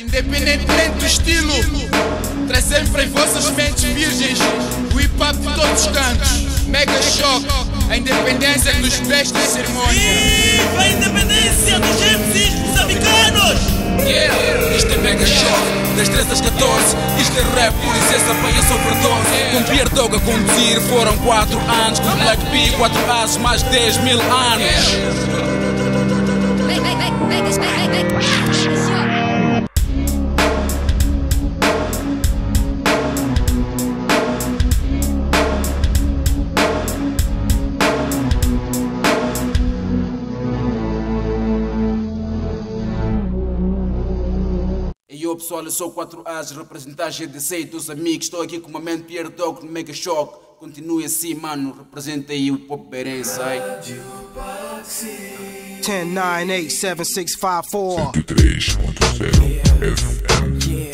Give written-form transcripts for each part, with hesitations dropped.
Independentemente do estilo, traz sempre em vossas mentes virgens o hip hop de todos os cantos. Mega Shock, a independência dos pés da cerimônia. Viva a independência dos MCs moçambicanos! Yeah, isto é Mega Shock, das 13 às 14. Isto é rap, por licença, pai, eu sou overdose. Com Pierre Dog a conduzir, foram 4 anos. Com Black P, 4 ases, mais 10 mil anos. Yo pessoal, eu sou 4As, representar a GDC e dos amigos. Estou aqui com o meu mente Pierre Dog no Mega Shock. Continue assim, mano, representa aí o pop berense, ai. 10, 9, 8, 7, 6, 5, 4 103.0 FM.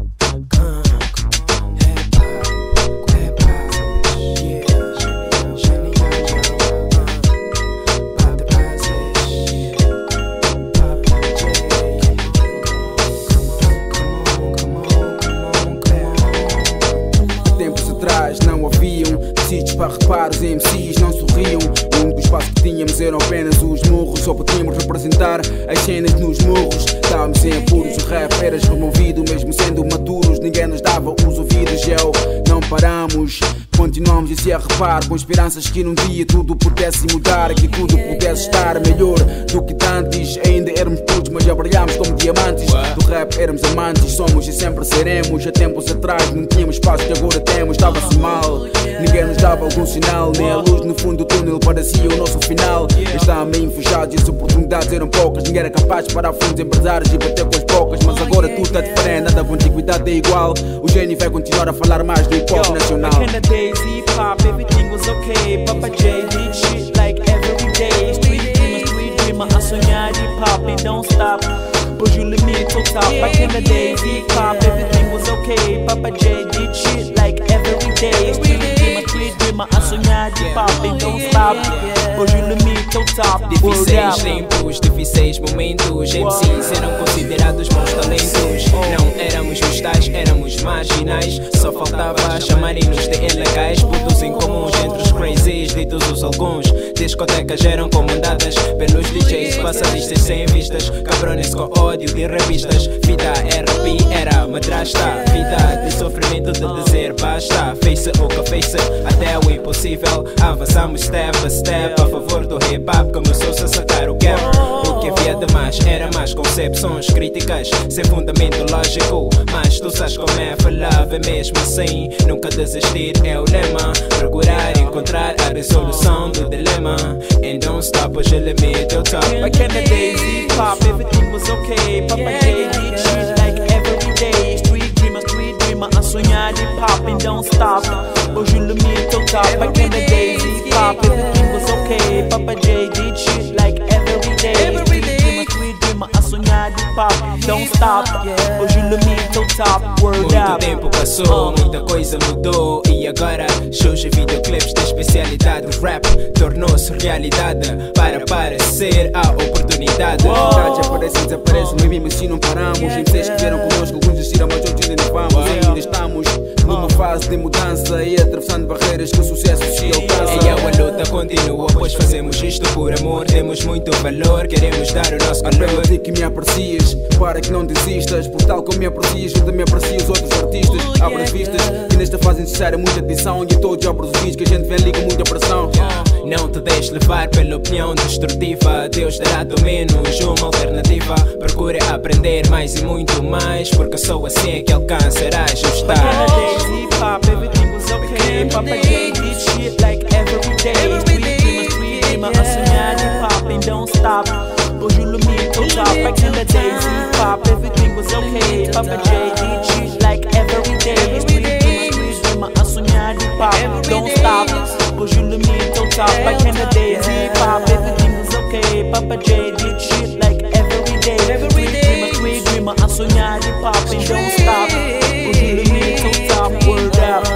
Não haviam sítios para reparar, os MCs não sorriam. O único espaço que tínhamos eram apenas os murros. Só podíamos representar as cenas nos murros. Estávamos em apuros, o rap era removido. Mesmo sendo maduros, ninguém nos dava os ouvidos. Não paramos, continuamos a se arrepar, com esperanças que num dia tudo pudesse mudar, que tudo pudesse estar melhor do que antes. Ainda éramos putos, mas já brilhámos como diamantes. Do rap éramos amantes, somos e sempre seremos. Há tempos atrás não tínhamos espaço que agora temos. Estava-se mal, ninguém nos dava algum sinal, nem a luz no fundo do túnel parecia o nosso final. Estávamos enfujados e as oportunidades eram poucas. Ninguém era capaz de parar fundos empresários e bater com as bocas. Mas agora tudo está diferente, nada com antiguidade é igual. O gênio vai continuar a falar mais do hip hop nacional. Hip hop, everything was okay. Papa J did shit like every day. Street dreamer, a sonhar hip hop and don't stop. Push you limit to top. Back in the days, hip hop, everything was okay. Papa J did shit like every day. Street dreamer, a sonhar hip hop and don't stop. Push you limit to top. Difíceis tempos, difíceis momentos. MCs eram considerados bons talentos. Não éramos os tais, éramos marginais. Só faltava chamarem-nos de ilegais. Putos incomuns entre os crazies, ditos os alguns. Discotecas eram comandadas pelos DJs, passadistas sem vistas, cabrones com ódio de revistas. Vida RP era madrasta, vida de sofrimento de dizer basta. Face o que face, até o impossível. Avançamos step a step a favor do hip hop. Começou-se a sacar o gap. O que havia de mais era mais concepções críticas sem fundamento lógico. Mas tu sabes como é falar, é mesmo assim. Nunca desistir é o lema. Procurar encontrar a resolução do dilema. And don't stop, hoje o limite é o top. Back in the days, hip hop, everything was okay. Papa J did shit like every day. Street dreamer, a sonhar hip hop and don't stop. Hoje o limite é o top. Back in the days, hip hop, everything was okay. Papa J did shit like every day. Street dreamer, a sonhar hip hop, don't stop. Hoje o limite é o top. Word Muito up. tempo passou, muita coisa mudou. E agora surgem videoclipes da especialidade. O rap tornou-se realidade para parecer a oportunidade. Aparecem, desaparecem, mas mesmo assim não paramos. MCs que vieram connosco, alguns desistiram, mas outros ainda não vamos. Ainda estamos numa fase de mudança e atravessando barreiras que o sucesso se alcança. E a luta continua, pois fazemos isto por amor. Temos muito valor, queremos dar o nosso calor. Apelo-te que me aprecias, para que não desistas. Por tal como me aprecias, ajuda-me a apreciar os outros artistas. Abre as vistas, que nesta fase necessária muita atenção. E todos abro os vídeos que a gente vem ali com muita pressão. Não te deixes levar pela opinião destrutiva. Deus dará ao menos uma alternativa. Procure aprender mais e muito mais, porque só assim é que alcançarás o estar. Hip hop, everything was okay. Papa J did shit like every day. Street dreamer, a sonhar hip hop and don't stop. Hoje o limite é o top. Back in the days, hip hop, everything was okay. Papa J did shit like every day. Street dreamer, a sonhar hip hop, don't stop. Hoje o limite é o top. Back in the days, hip hop, everything was okay. Papa J did shit like every day. Street dreamer, a sonhar hip hop and don't stop. Hoje o limite é o top. Word up.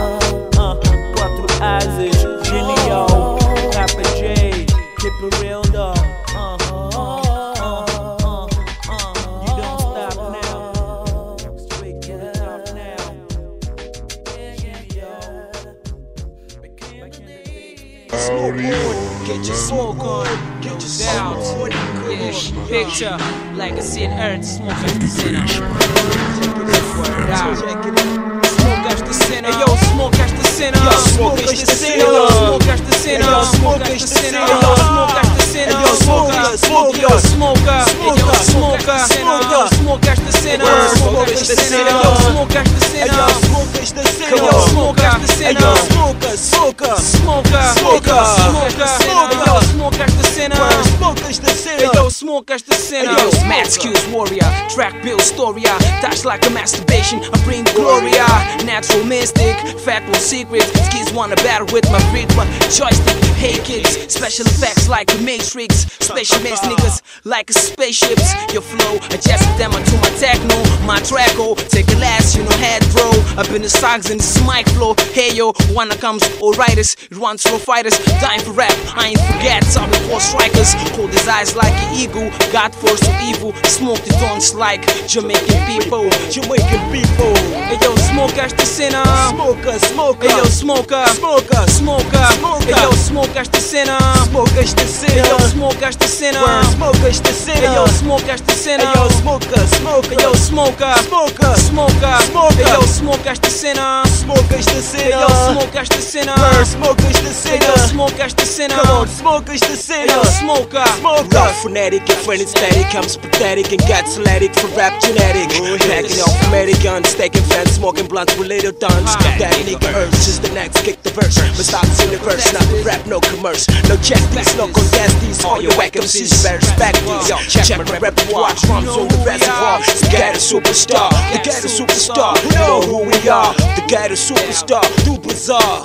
4As, genial. Papa J, keep it real dog. smoke on, get your smoke on, get your down. Yeah, picture like a sin earth, smoke as the sinner. Smoke as the sinner. Yo, smoke as the sinner. Smoke as the sinner. Smoke as the sinner. Smoke as the sinner. Smoke as the sinner. Smoker, smoker, smoker, smoker, smoker, smoke as the sinner. Smoke as the sinner. Smoke as the sinner. Smoke as the sinner. Smoke as the sinner. Smoker, smoker, smoker, smoker, smoker, smoke as the sinner. Smoke as the sinner. Yo, smoke as the sinner. Yo, mad skills warrior, track build storia, touch like a masturbation, I bring gloria. Natural mystic, fat one secret. Kids wanna battle with my breed, but joystick. Hey kids, special effects like the Matrix. Special makes niggas like a spaceships. Your flow, adjusted them onto my techno, my tracko. Take a last, you know, head bro. Up in the songs and this mic flow. Hey yo, wanna comes all writers, it wants slow fighters. Dying for rap, I ain't forget. Some before strikers, cold his eyes like an eagle. God force of evil, smoke the tones like Jamaican people. Jamaican people. Hey yo, smoke as the sinner. Smoker, smoker. Hey yo, smoker, smoker, smoker, smoker. Hey yo, smoke as the sinner. Smoke as the sinner. Hey yo, smoke as the sinner. Smoke as the sinner. Hey yo, smoke as the sinner. Hey yo, smoker, smoker. Hey yo, smoker, smoker, smoker, smoker. Hey yo, smoke as the sinner. Smoke as the sinner. Hey yo, smoke as the sinner. Smoke as the sinner. Hey yo, smoke as the sinner. Come on, smoke as the sinner. Hey yo, smoker, smoker. Rough, phonetic, and when it's static, comes pathetic and gets athletic for rap genetic. Packing off medic guns, staking fans, smoking blunts with little duns. That nigga urge is the next kick the verse. But stops in the verse, not the rap, no commerce. No check these, no contest these. All your whack MCs better respect these. Yo, check my repertoire, drums on the reservoir. The ghetto superstar, the ghetto superstar. You know who we are, the ghetto superstar. Do bizarre.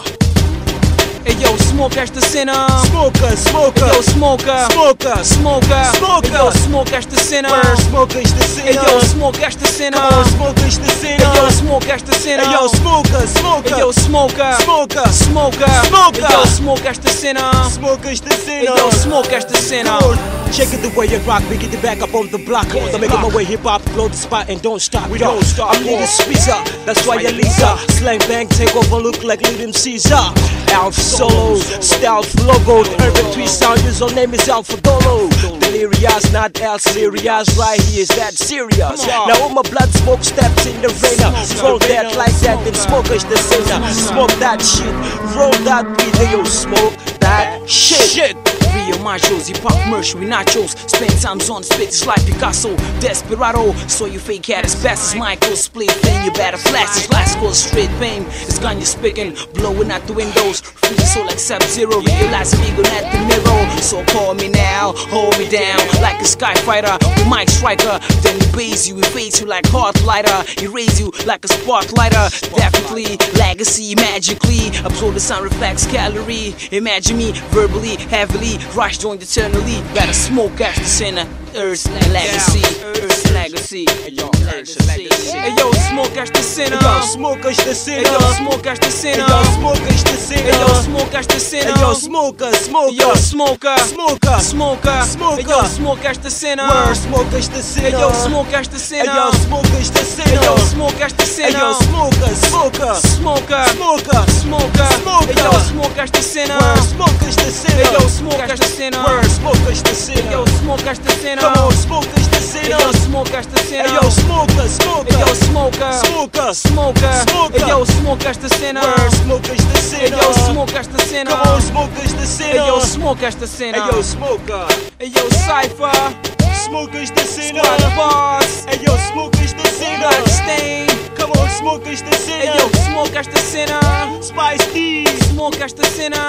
Hey yo, smoke as the sinner. Smoker, smoker. Hey yo, smoker, smoker, smoker, smoker. Hey yo, smoke as the sinner. Smoke as the sinner. Hey yo, smoke as the sinner. Smoke as the sinner. Hey yo, smoke as the sinner. Hey yo, smoker, smoker. Hey yo, smoker, smoker, smoker, smoker. Hey yo, smoke as the sinner. Smoke as the sinner. Hey yo, smoke as the sinner. Check it the way you rock, we get it back up on the block. I'm making my way hip hop, blow the spot and don't stop. We don't stop. I'm nigga Squeezer, that's why you Lisa. Slang bang, take over, look like Little Caesar. Alpha Solo, stealth logo. Urban Tweet sound, his own name is Alpha Dolo. Delirious, not El Serious, right here is that serious. Now all my blood smoke steps in the arena. Roll that like that, then smoke as the sinner. Smoke that shit, roll that weed, yo, smoke that shit. Real machos, hip hop merch, we nachos. Spend times on spit, it's like Picasso, Desperado. So you fake cat as best as Michael split thing. You better flash this last cause straight pain. It's gun you're speaking, blowing out the windows. Free soul like Sub-Zero, realize me gon' at the mirror. So call me now, hold me down like a sky fighter with Mike Striker. Then he base you, he fades you like heart lighter. He raise you like a sparklighter. Definitely, legacy, magically. Absorb the sound, reflex, calorie. Imagine me verbally, heavily. Rush joined eternally. Better smoke as the sinner. Earth's legacy. Earth's legacy. Yo, Earth's legacy. Hey yo, smoke as the sinner. Yo, smoke as the sinner. Yo, smoke as the sinner. Yo, smoke as the sinner. Yo, smoke as the sinner. Yo, smoker, smoker. Yo, smoker, smoker, smoker, smoker. Yo, smoke as the sinner. Smoke as the sinner. Yo, smoke as the sinner. Yo, smoke as the sinner. Yo, smoke as the sinner. Yo, smoker, smoker, smoker, smoker, smoker, smoker. Yo, smoke as the sinner. Smoke as the sinner. Yo, smoke as the sinner. Smoke as the sinner. Yo, smoke as the sinner. Come on, smoke as the sinner. Yo, smoke as the sinner. Yo, smoker, smoker. Yo, smoker, smoker, smoker, smoker. Yo, smoke as the sinner. Smoke as the sinner. Yo, smoke as the sinner. Come on, smoke as the sinner. Yo, smoke as the sinner. Yo, smoker. Yo, Cypher. Smoke as the sinner. Squad Boss. Yo, smoke as the sinner. Stain. Come on, smoke as the sinner. Yo, smoke as the sinner. Spice D. Smoke as the sinner.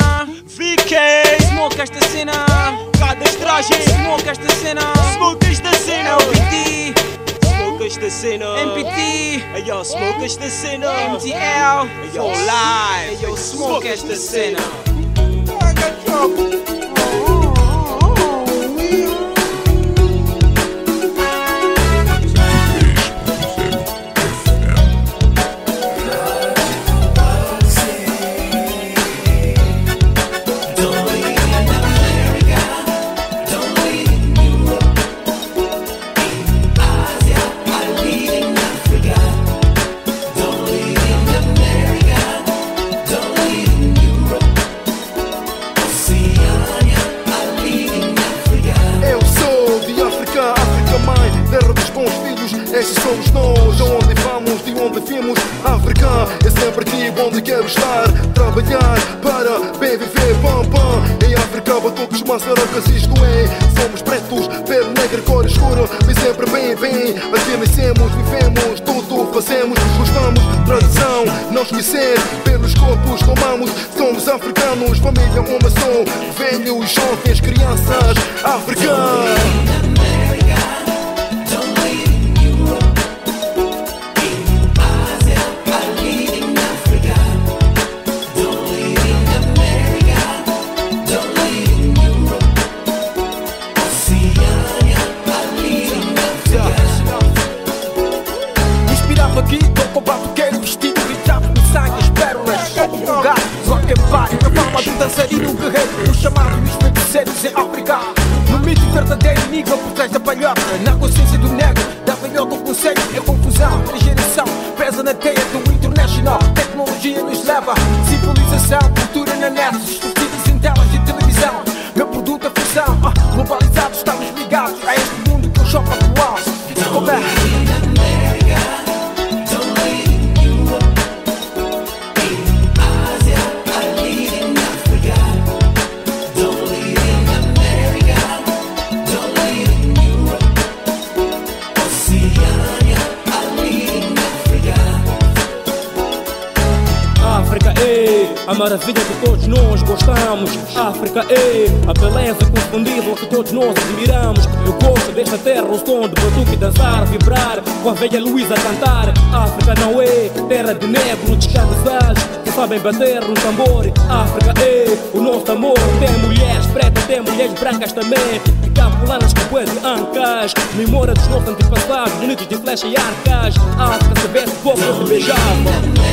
VK. Smoke as the sinner. Cada Estragem. Smoke as the sinner. Smoke as the sinner. LPT. Smoke as the sinner. MPT. Yo, smoke as the sinner. MTL. Yo, live. Yo, smoke as the sinner. I got trouble. onde quero estar. Trabalhar para bem viver, pam pam. Em África, batuques, maçarocas, isto é. Somos pretos, pele negra, cor escura. Mas sempre bem, bem. Assim nascemos, vivemos, tudo fazemos. Gostamos, tradição, não esquecer. Pelos corpos tomamos, somos africanos. Família uma só, velhos, jovens, crianças africanas. Aqui, tô com batuqueiro vestido de trapo de sangue, as pérolas, como um lugar, rock and party, na forma do dançarino guerreiro, os chamados dos feiticeiros em África. No mito verdadeiro, nível por trás da palhota, na consciência do negro, da velhota o conselho, é confusão, a geração, pesa na teia do international, tecnologia nos leva, civilização, cultura na net, distorcidas em telas de televisão, meu produto é função, globalizados, estamos ligados a este mundo que eu choco atual, como é? A maravilha que todos nós gostamos. África é a beleza inconfundível que todos nós admiramos. Eu gosto desta terra, o som de batuque dançar, vibrar, com a velha Luísa cantar. África não é terra de negros descansados que sabem bater no tambor. África é o nosso amor. Tem mulheres pretas, tem mulheres brancas também, de capulanas com poesia de ancas. Memória dos nossos antepassados, bonitos de flecha e arcas. África, se vê como se beijava.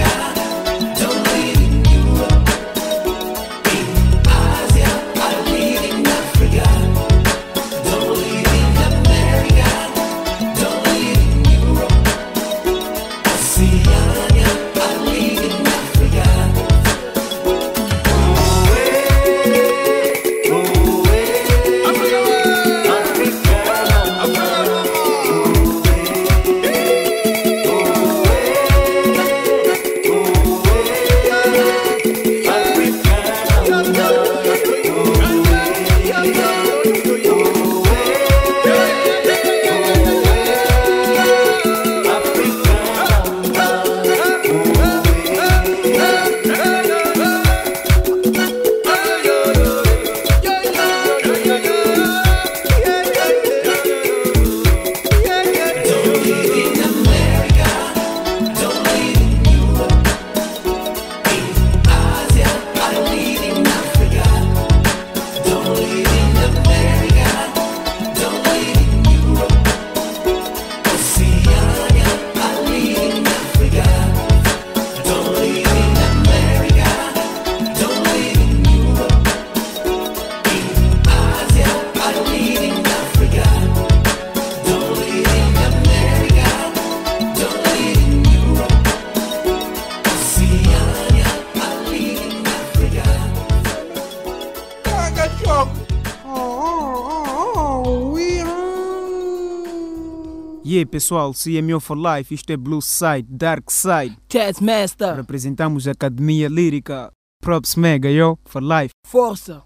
E aí pessoal, CMO for Life, isto é Blue Side, Dark Side. Jazz Master. Representamos a Academia Lírica. Props Mega, yo, for Life. Força.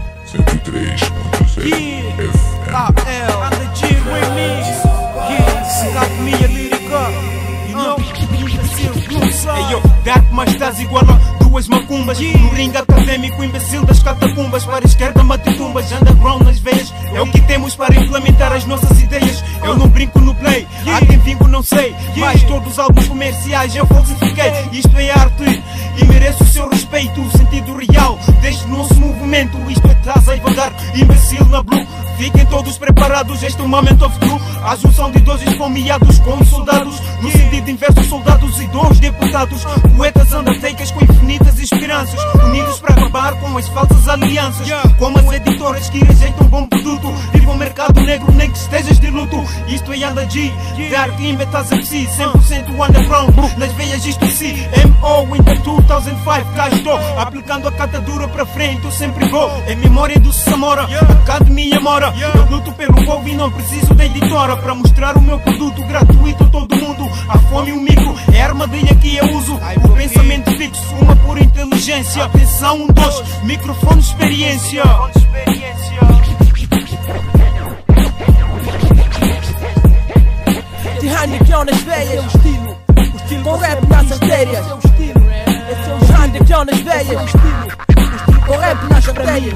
103.0 FM. AL, and the G Remix. Academia Lírica. You know, Blue Side. Hey yo, Dark, mas estás igual a duas macumbas. No ringue acadêmico, imbecil das catacumbas. Para a esquerda, mate-tumbas. Underground nas veias. É o que temos para implementar as nossas ideias. Eu não brinco no play, há quem vingo não sei. Mas todos os álbuns comerciais eu falsifiquei. Isto é arte e merece o seu respeito. O sentido real deste nosso movimento. Isto é traza e vagar, imbecil na blue. Fiquem todos preparados, este é o moment of true. A junção de dois esfomeados com soldados. No sentido inverso, soldados e dois deputados. Poetas undertakers com infinitas esperanças. Unidos para acabar com as falsas alianças. Como as editoras que rejeitam bom produto. Viva o mercado negro, nem que estejas de luto. Isto é Yanda G, Dark Metas MC, 100% underground, nas veias isto sim. MO Winter 2005, cá estou, aplicando a catadura para frente, eu sempre vou. É mesmo memória do Samora, Academia Mora. Eu luto pelo povo e não preciso de editora para mostrar o meu produto gratuito a todo mundo. A fome e o micro é a armadilha que eu uso. O pensamento fixo, uma pura inteligência. Atenção, 1, 2, microfone experiência. De handicap nas veias, com rap nas artérias. De handicap nas veias, com rap nas artérias.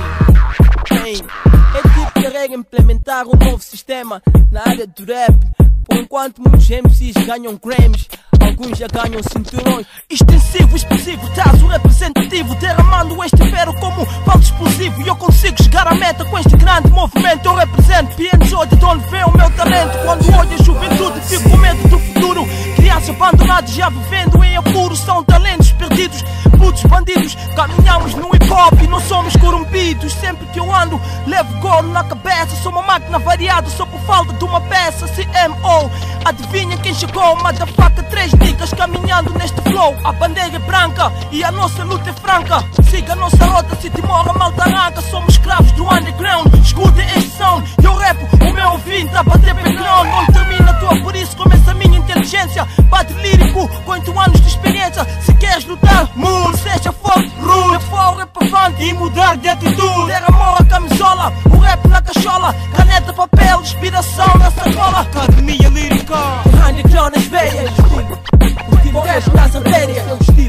É tipo de regra implementar um novo sistema na área do rap. Por enquanto muitos MCs ganham Grammys, alguns já ganham cinturões. Extensivo, expressivo, trazo representativo, derramando este império como valdo explosivo. E eu consigo chegar à meta com este grande movimento. Eu represento PNJ, de onde vem o meu talento. Quando olho a juventude, fico com medo do futuro. Crianças abandonadas já vivendo em apuro. São talentos perdidos, putos bandidos. Caminhamos no hip hop e não somos corrompidos. Sempre que eu ando, levo golo na cabeça. Sou uma máquina variada, só por falta de uma peça. CMO, adivinha quem chegou? Motherfucker, 3 dicas caminhando neste flow. A bandeira é branca e a nossa luta é franca. Siga a nossa rota, se demora malta arranca. Somos escravos do underground, escutem este sound. Eu rapo, o meu ouvinte a bater background. Onde termina a tua, por isso começa a minha inteligência. Bate lírico, com 8 anos de experiência. Se queres lutar, move, seja forte, rude. For rap avante e mudar de atitude. Ter amor à camisola, o rap na cachola. Caneta, papel, inspiração na sacola. Academia lírica, handicap nas veias, com rap nas artérias.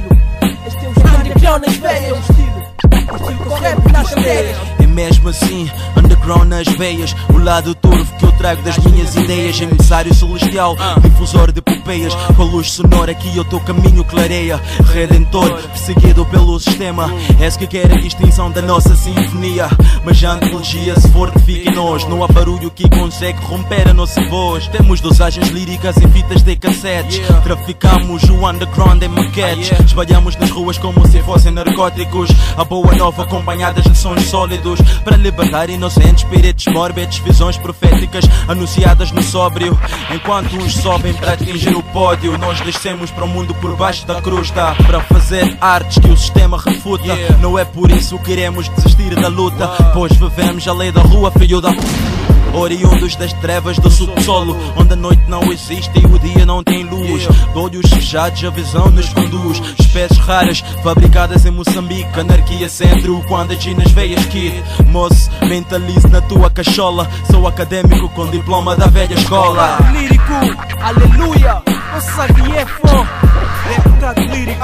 Handicap nas veias, com rap nas artérias. É mesmo assim, underground nas veias. O lado turvo que eu trago das minhas ideias. Emissário celestial, difusor de epopeias. Com a luz sonora que eu teu caminho clareia. Redentor, perseguido pelo sistema. És que quer a extinção da nossa sinfonia. Mas a antologia se fortifica em nós. Não há barulho que consegue romper a nossa voz. Temos dosagens líricas em fitas de cassetes. Traficamos o underground em maquetes. Espalhamos nas ruas como se fossem narcóticos. A boa nova acompanhadas de sons sólidos. Para libertar inocentes espíritos mórbidos. Visões proféticas anunciadas no sóbrio. Enquanto uns sobem para atingir o pódio, nós descemos para o mundo por baixo da crosta. Para fazer artes que o sistema refuta. Não é por isso que queremos desistir da luta. Pois vivemos a lei da rua, filho da... Oriundos das trevas do subsolo, onde a noite não existe e o dia não tem luz. De olhos fechados a visão nos conduz. Espécies raras, fabricadas em Moçambique. Anarquia centro, quando agi nas veias kid. Moço, mentalize na tua cachola. Sou académico com diploma da velha escola. Lírico, aleluia, nossa guiefo. Deputado lírico,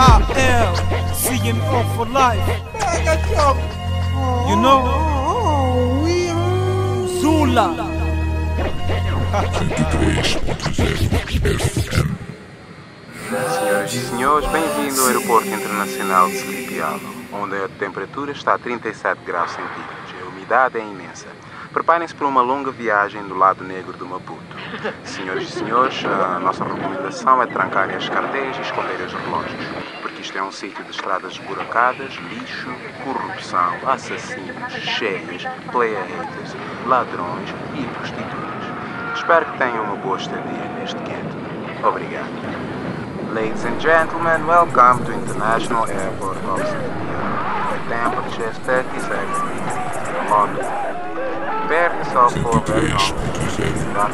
CMO for life. You know, Zula. 103.0 FM. Senhoras e senhores, bem-vindo ao Aeroporto Internacional de Selipialo, onde a temperatura está a 37 graus centígrados e a umidade é imensa. Preparem-se para uma longa viagem do lado negro do Maputo. Senhoras e senhores, a nossa recomendação é trancarem as carteiras e esconderem os relógios, porque isto é um sítio de estradas esburacadas, lixo, corrupção, assassinos, cheias, player haters, ladrões e prostitutas. Espero que tenham uma boa estadia neste gueto. Obrigado. Ladies and gentlemen, welcome to International Airport of Selipialo. The temperature is 37 degrees. London. Prepare yourself for a very long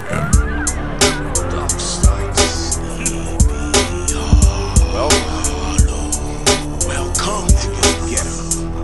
Welcome to the ghetto.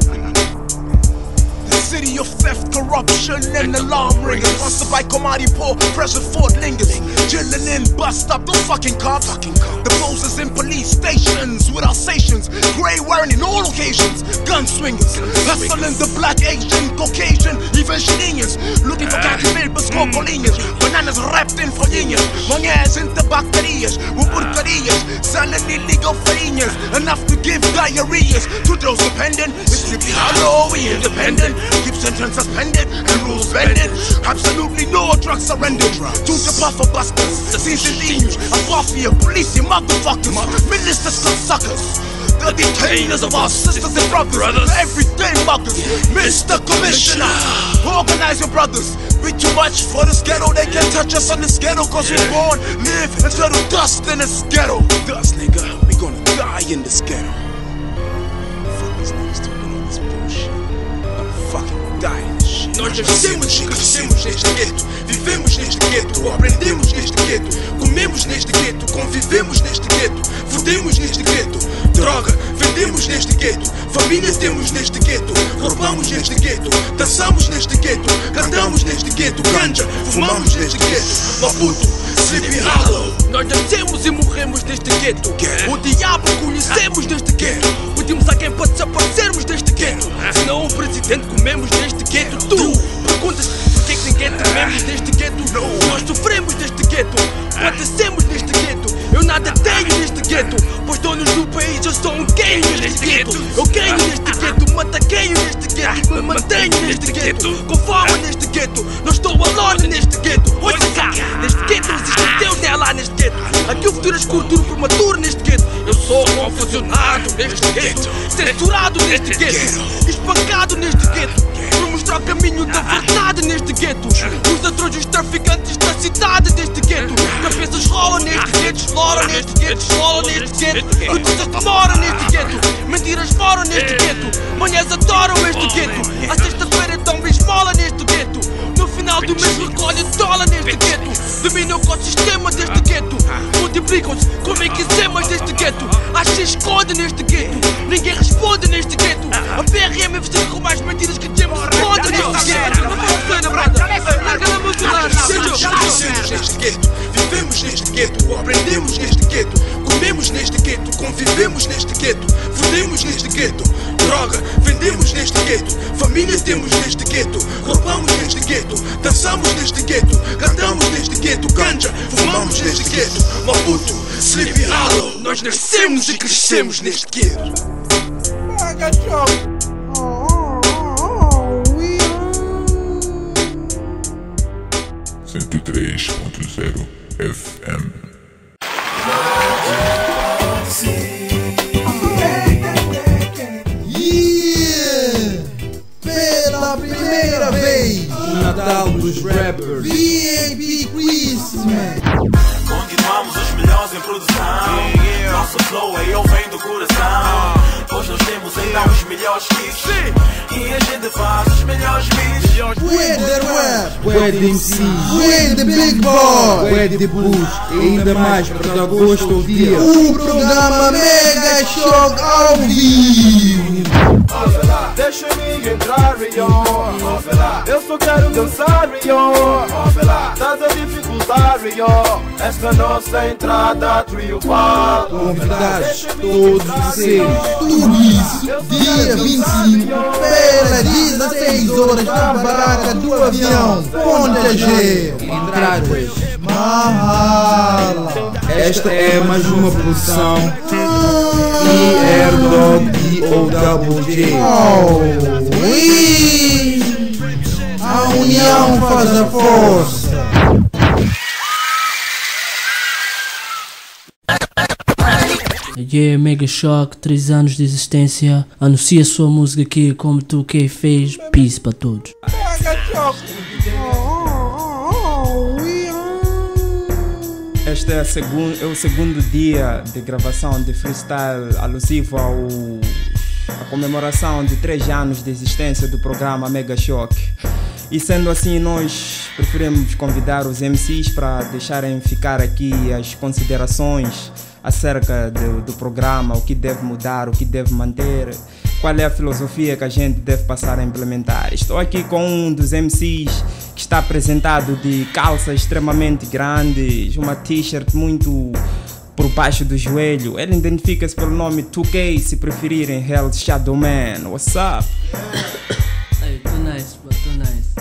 The city of theft, corruption, and alarm ringers. Sponsored by Komari Poor, pressure Ford lingers. Chilling in bus stop, those fucking cops. The closest in police stations with Alsatians. Grey wearing in all occasions. Gun swingers. Hustling the black, Asian, Caucasian, even Chileans. Looking for capital, but score colinhas. Bananas wrapped in folhinhas. Manhãs into bacterias. With porcarias. Selling illegal farinhas. Enough to give diarrheas. To those dependent, it's strictly hollow, we independent. Keep sentence suspended and rules bended. Absolutely no drugs surrendered. To the buffer busters, seasoned thieves, a mafia, police, you motherfuckers, ministers, suckers. The detainers of our sisters and brothers, everyday muggers. Mr. Commissioner, organize your brothers. We too much for this ghetto, they can't touch us on this ghetto. Cause we're born, live, and turn to dust in this ghetto. Dust, nigga, we gonna die in this ghetto. Fuck these niggas talking all this bullshit. I'm fucking Nós nascemos e crescemos neste gueto. Vivemos neste gueto, aprendemos neste gueto. Comemos neste gueto, convivemos neste gueto. Fudemos neste gueto, droga, vendemos neste gueto. Família temos neste gueto, roubamos neste gueto. Dançamos neste gueto, cantamos neste gueto. Ganja, fumamos neste gueto. Maputo, Sleepy Hollow. Nós nascemos e morremos neste gueto. O diabo conhecemos neste gueto. Pedimos a quem para desaparecermos deste gueto. Se não o presidente comemos neste gueto. Tu perguntas porquê que ninguém tememos neste gueto. Nós sofremos neste gueto, padecemos neste gueto. Eu nada tenho neste gueto, pois donos do país eu sou um ganho neste gueto. Eu ganho neste gueto, mataqueio neste gueto. Me mantenho neste gueto, com fome neste gueto. Não estou alone neste gueto. Olha cá, neste gueto existe Deus, nem lá neste gueto. Aqui o futuro é escuro, prematuro neste gueto. Eu sou confusionado neste gueto, censurado neste gueto, espancado neste gueto, por mostrar o caminho da verdade neste gueto. Os ladrões, os traficantes da cidade deste gueto. Cabeças rolam neste gueto, exploram neste gueto, esmolam neste gueto. Notícias moram neste gueto, mentiras moram neste gueto. Manhãs adoram este gueto, a sexta-feira dão esmola neste gueto. No final do mês recolhe dólar neste gueto. Dominam o ecossistema deste gueto, multiplicam-se como equisemas deste gueto. Acho que esconde neste gueto, ninguém responde neste gueto. A PRM investiga com mais mentiras que temos responde neste gueto. Nascemos neste gueto, vivemos neste gueto, aprendemos neste gueto. Comemos neste gueto, convivemos neste gueto. Fudemos neste gueto, droga, vendemos neste gueto. Família temos neste gueto, roubamos neste gueto. Dançamos neste gueto, cantamos neste gueto. Ganja, fumamos neste gueto. Maputo, Sleepy Hollow. Nós nascemos e crescemos neste gueto. 103.0 FM. Pela primeira vez, o Natal dos rappers, VIP Christmas. Continuamos os melhores em produção. Nosso flow aí vem do coração. Pois nós temos ainda os melhores hits. E a gente faz os melhores beats. We're the rap, we're the MC, we're the big boy, we're the push. E ainda mais para agosto ao dia. O programa Mega Shock ao vivo. Deixa-me entrar, Rio. Eu só quero dançar, Rio. Estás a dificultar, Rio. Esta nossa entrada triunfal. Convidados todos vocês. Tudo isso, dia 25, pelas 16 horas na barraca do avião Ponta G. Entradas Mahala. Esta é mais uma produção Airdog e OWJ. A união faz a força. Yeah, Mega Shock, 3 anos de existência. Anuncia sua música aqui como tu que fez. Peace para todos. Este é o segundo dia de gravação de freestyle alusivo à comemoração de 3 anos de existência do programa Mega Shock. E sendo assim, nós preferimos convidar os MCs para deixarem ficar aqui as considerações acerca do programa, o que deve mudar, o que deve manter, qual é a filosofia que a gente deve passar a implementar. Estou aqui com um dos MCs que está apresentado de calças extremamente grandes, uma t-shirt muito por baixo do joelho. Ele identifica-se pelo nome 2K, se preferirem, Hell Shadow Man. What's up? Hey, too nice, bro, too nice.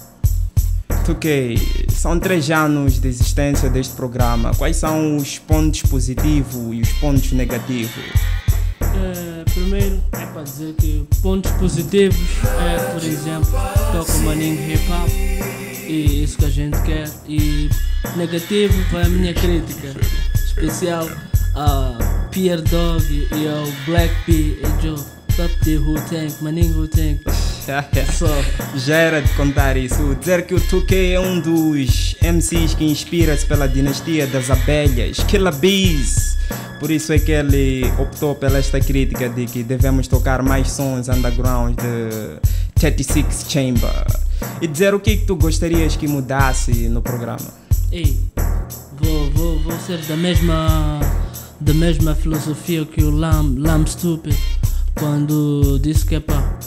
2K, são 3 anos de existência deste programa. Quais são os pontos positivos e os pontos negativos? Primeiro é para dizer que pontos positivos é, por exemplo, toca o maninho hip hop e isso que a gente quer. E negativo vai a minha crítica especial a Pierre Dog e ao Black P e Joe. Top de Wu-Tang, maninho Wu-Tang. Já era de contar isso. Dizer que o 2K é um dos MCs que inspira-se pela dinastia das abelhas, Killer Bees. Por isso é que ele optou pela esta crítica de que devemos tocar mais sons underground de 36 Chamber. e dizer o que tu gostarias que mudasse no programa. Ei, vou ser da mesma filosofia que o Lamb Stupid quando disse que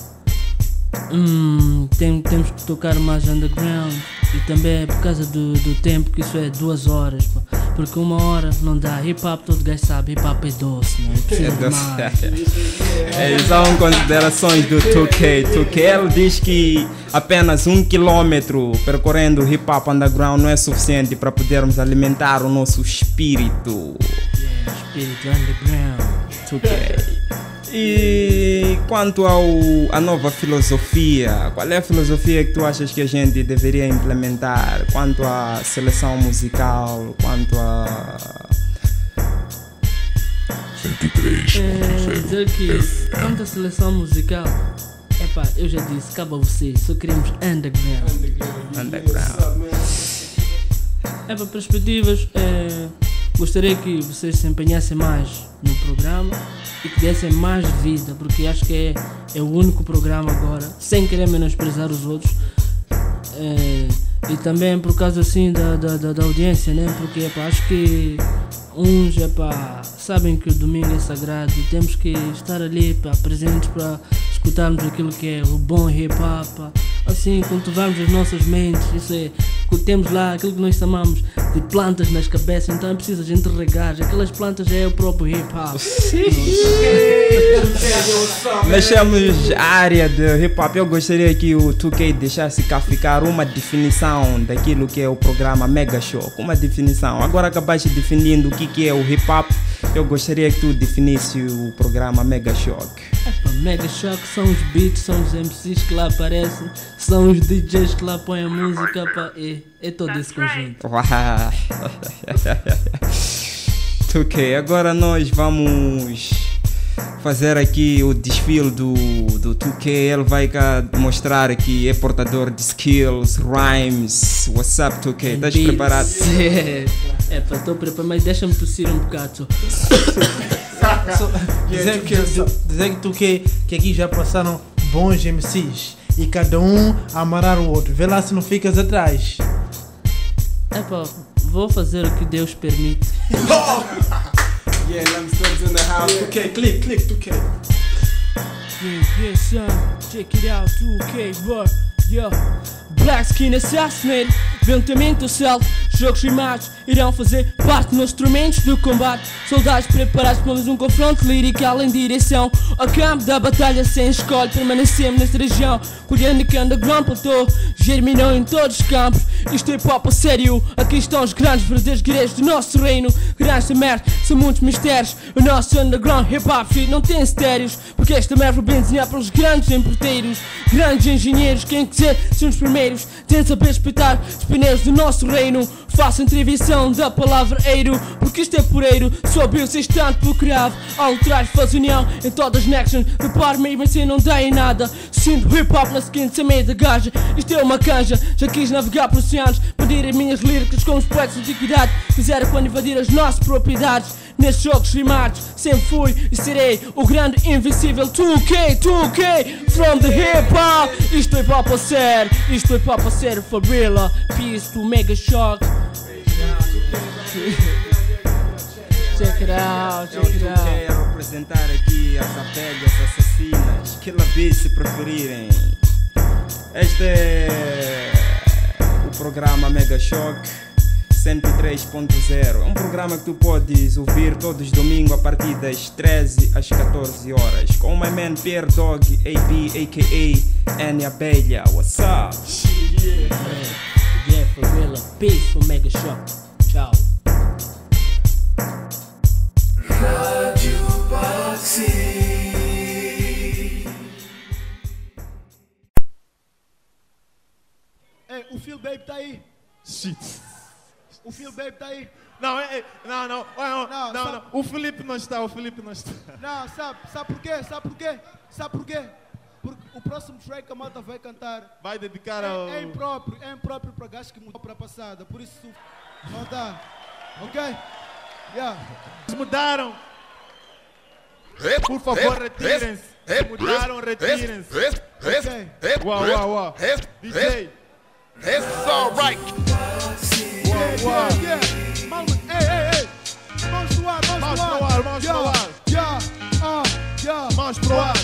temos que tocar mais underground, e também é por causa do tempo que isso é 2 horas, pá. Porque 1 hora não dá. Hip hop, todo gajo sabe, hip hop é doce, não é? Precisa de mais. São considerações do 2K. 2K ele diz que apenas 1 quilômetro percorrendo hip hop underground não é suficiente para podermos alimentar o nosso espírito. Espírito underground. 2K. E quanto à nova filosofia, qual é a filosofia que tu achas que a gente deveria implementar? Quanto à seleção musical, quanto a... 103.0 dizer que quanto à seleção musical, eu já disse, acaba vocês, só queremos underground. Para perspectivas, gostaria que vocês se empenhassem mais no programa e que dessem mais vida, porque acho que é o único programa agora, sem querer menosprezar os outros, e também por causa assim da audiência, né? Porque acho que uns sabem que o domingo é sagrado e temos que estar ali presentes para escutarmos aquilo que é o bom hip hop, assim, cultivarmos as nossas mentes. Isso é, temos lá aquilo que nós chamamos de plantas nas cabeças, então é preciso a gente regar. Aquelas plantas é o próprio hip hop. Mexemos a área de hip hop. Eu gostaria que o 2K deixasse cá ficar uma definição daquilo que é o programa Mega Show. Uma definição. Agora acabaste definindo o que é o hip hop. Eu gostaria que tu definisse o programa Mega Shock. Mega Shock são os beats, são os MCs que lá aparecem, são os DJs que lá põem a música, é todo esse conjunto. 2K, agora nós vamos fazer aqui o desfile do 2K. Ele vai cá mostrar que é portador de skills, rhymes. What's up, 2K? Estás preparado? Estou preparado, mas deixa-me tossir um bocado. Dizer que aqui já passaram bons MCs e cada um a amarrar o outro. Vê lá se não ficas atrás. Vou fazer o que Deus permite. Yeah, Lamstones in the house. 2K, click, 2K. Yeah, son, check it out, 2K, bro. Yeah. Black Skin Assassinate, ventamento certo, jogos rimados irão fazer parte nos instrumentos do combate. Soldados preparados para mais um confronto lirical em direção ao campo da batalha sem escolha. Permanecemos nesta região, colhendo que underground platô germinou em todos os campos. Isto é pop a sério, aqui estão os grandes verdadeiros guerreiros do nosso reino. Grandes da merda, são muitos mistérios. O nosso underground hip hop não tem estéreos, porque esta merda foi bem desenhada pelos grandes empreiteiros, grandes engenheiros. Quem quiser ser os primeiros tem de saber respeitar os pioneiros do nosso reino. Façam triviação da palavra eiro, porque isto é pureiro. Sob o seu instante procurado, ao trás faz união em todas as nexons. Repare mesmo assim não dá em nada. Sinto hip hop na seguinte sem meio da gaja. Isto é uma canja, já quis navegar por oceanos, pedir as minhas líricas com os poetas de antiguidade. Fizeram quando invadir as nossas propriedades. Nestes jogos rimados sempre fui e serei o grande invisível 2K, 2K from the hip hop. Isto é hip hop a sério, isto é hip hop a sério, for real. Peace to Mega Shock. Check it out, check it out. Quero representar aqui as abelhas assassinas, Killer Bees se preferirem. Este é o programa Mega Shock 103.0. É um programa que tu podes ouvir todos os domingos a partir das 13 às 14 horas com o my man Pierre Dog AB a.k.a. Annie Abelha. What's up? Yeah, for real. Peace for Mega Shock. Tchau. Rádio Baxi. Ei, o Phil Baby tá aí? Shit. O Phil Baby tá aí? Não. O Felipe não está, Não, sabe por quê? Porque o próximo track a malta vai cantar. Vai dedicar ao... É impróprio para gajos que mudou para a passada. Por isso não dá. Ok? Yeah. Mudaram. Por favor, retirem-se. Mudaram, retirem-se. Ok. Uau. DJ. It's alright. Uau. Ei. Mãos no ar. Mãos pro ar.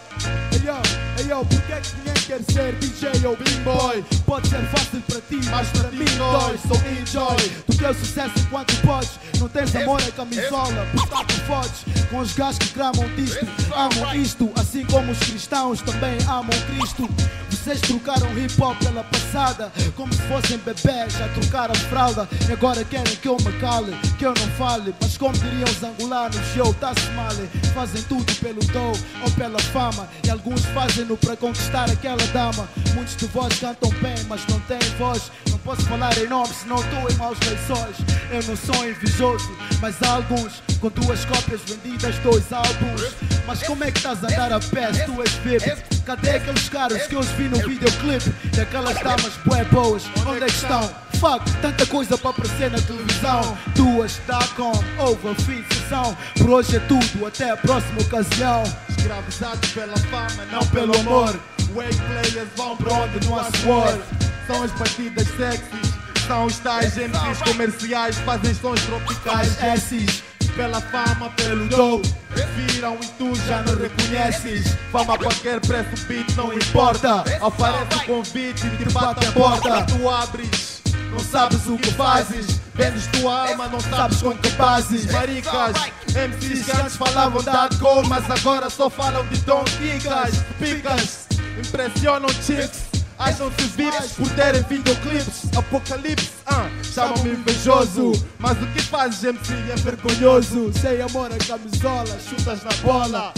Ei, porque é que ninguém quer ser DJ ou B-boy? Pode ser fácil para ti, mas para mim dói. Sou enjoy do teu sucesso enquanto podes. Não tens amor à camisola, portanto fodes com os gajos que cramam disto. Amam isto, assim como os cristãos também amam Cristo. Vocês trocaram hip-hop pela passada, como se fossem bebés a trocar a fralda. E agora querem que eu me cale, que eu não fale. Mas como diriam os angolanos, eu tá-se mal. Fazem tudo pelo dough ou pela fama, e alguns fazem-no para conquistar aquela dama. Muitos de vós cantam bem, mas não têm voz. Não posso falar em nome, senão estou em maus lençóis. Eu não sou invejoso, mas há alguns com 2 cópias vendidas, 2 álbuns. Mas como é que estás a andar a pé se tu és VIP? Cadê aqueles caras que eu os vi no videoclipe? E aquelas damas bué boas, onde é que estão? Fuck, tanta coisa para aparecer na televisão. 2.com, over, fim de sessão. Por hoje é tudo, até a próxima ocasião. Escravizados pela fama, não pelo amor. Wake players vão para onde não há suor. São as batidas sexys, são os tais MCs comerciais, fazem sons tropicais. Esses, pela fama, pelo dough, viram e tu já não reconheces. Fama a qualquer preço, beat não importa. Oferece o convite e te bate a porta. Tu abres, não sabes o que fazes. Vendes tua alma, não sabes com que bases. Maricas, MCs que antes falavam de hardcore, mas agora só falam de Don Kikas. Picas, impressionam chicks, acham-se VIPs por terem videoclips. Apocalipse, chamam-me invejoso, mas o que fazes, MC, é vergonhoso. Sem amor a camisola, chutas na bola,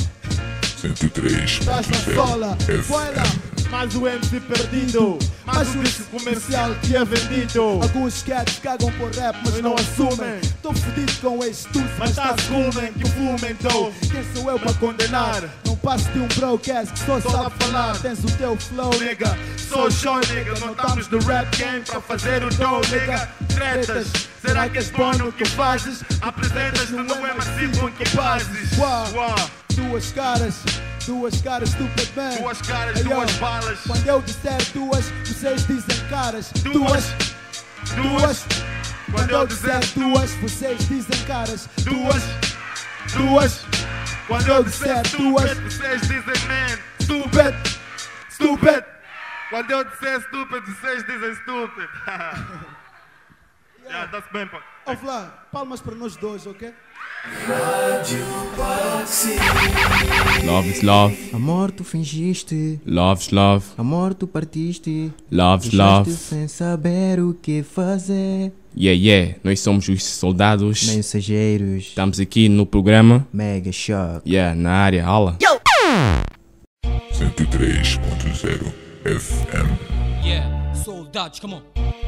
103.0 estás na sola. Foi lá, mais o MC perdido, mais o disco comercial que é vendido. Alguns cats cagam por rap, mas não assumem. Tô fedido com esse tudo, mas tá fumem, que fumem, tô. Quem sou eu para condenar? Não passo de um broadcast que só sabe falar. Tens o teu flow, nigga. Sou show, nigga. Não estamos do rap game para fazer o dough, nigga. Tretas, será que és bom no que fazes? Apresentas no MC com que bases. Duas caras, stupid man. Duas caras, duas balas. Quando eu disser duas, vocês dizem caras. Duas. Quando eu disser duas, vocês dizem caras. Duas. Quando eu disser duas, vocês dizem man. Stupid. Quando eu disser stupid, vocês dizem stupid. Tá-se bem, pá. Ó, Flá, palmas para nós dois, ok? Love is love. Amor, tu fingiste. Love is love. Amor, tu partiste. Love is love. Sem saber o que fazer. Yeah, nós somos os soldados mensageiros. Estamos aqui no programa Mega Shock. Yeah, na área, hala. 103.0 FM. Yeah, soldados, come on.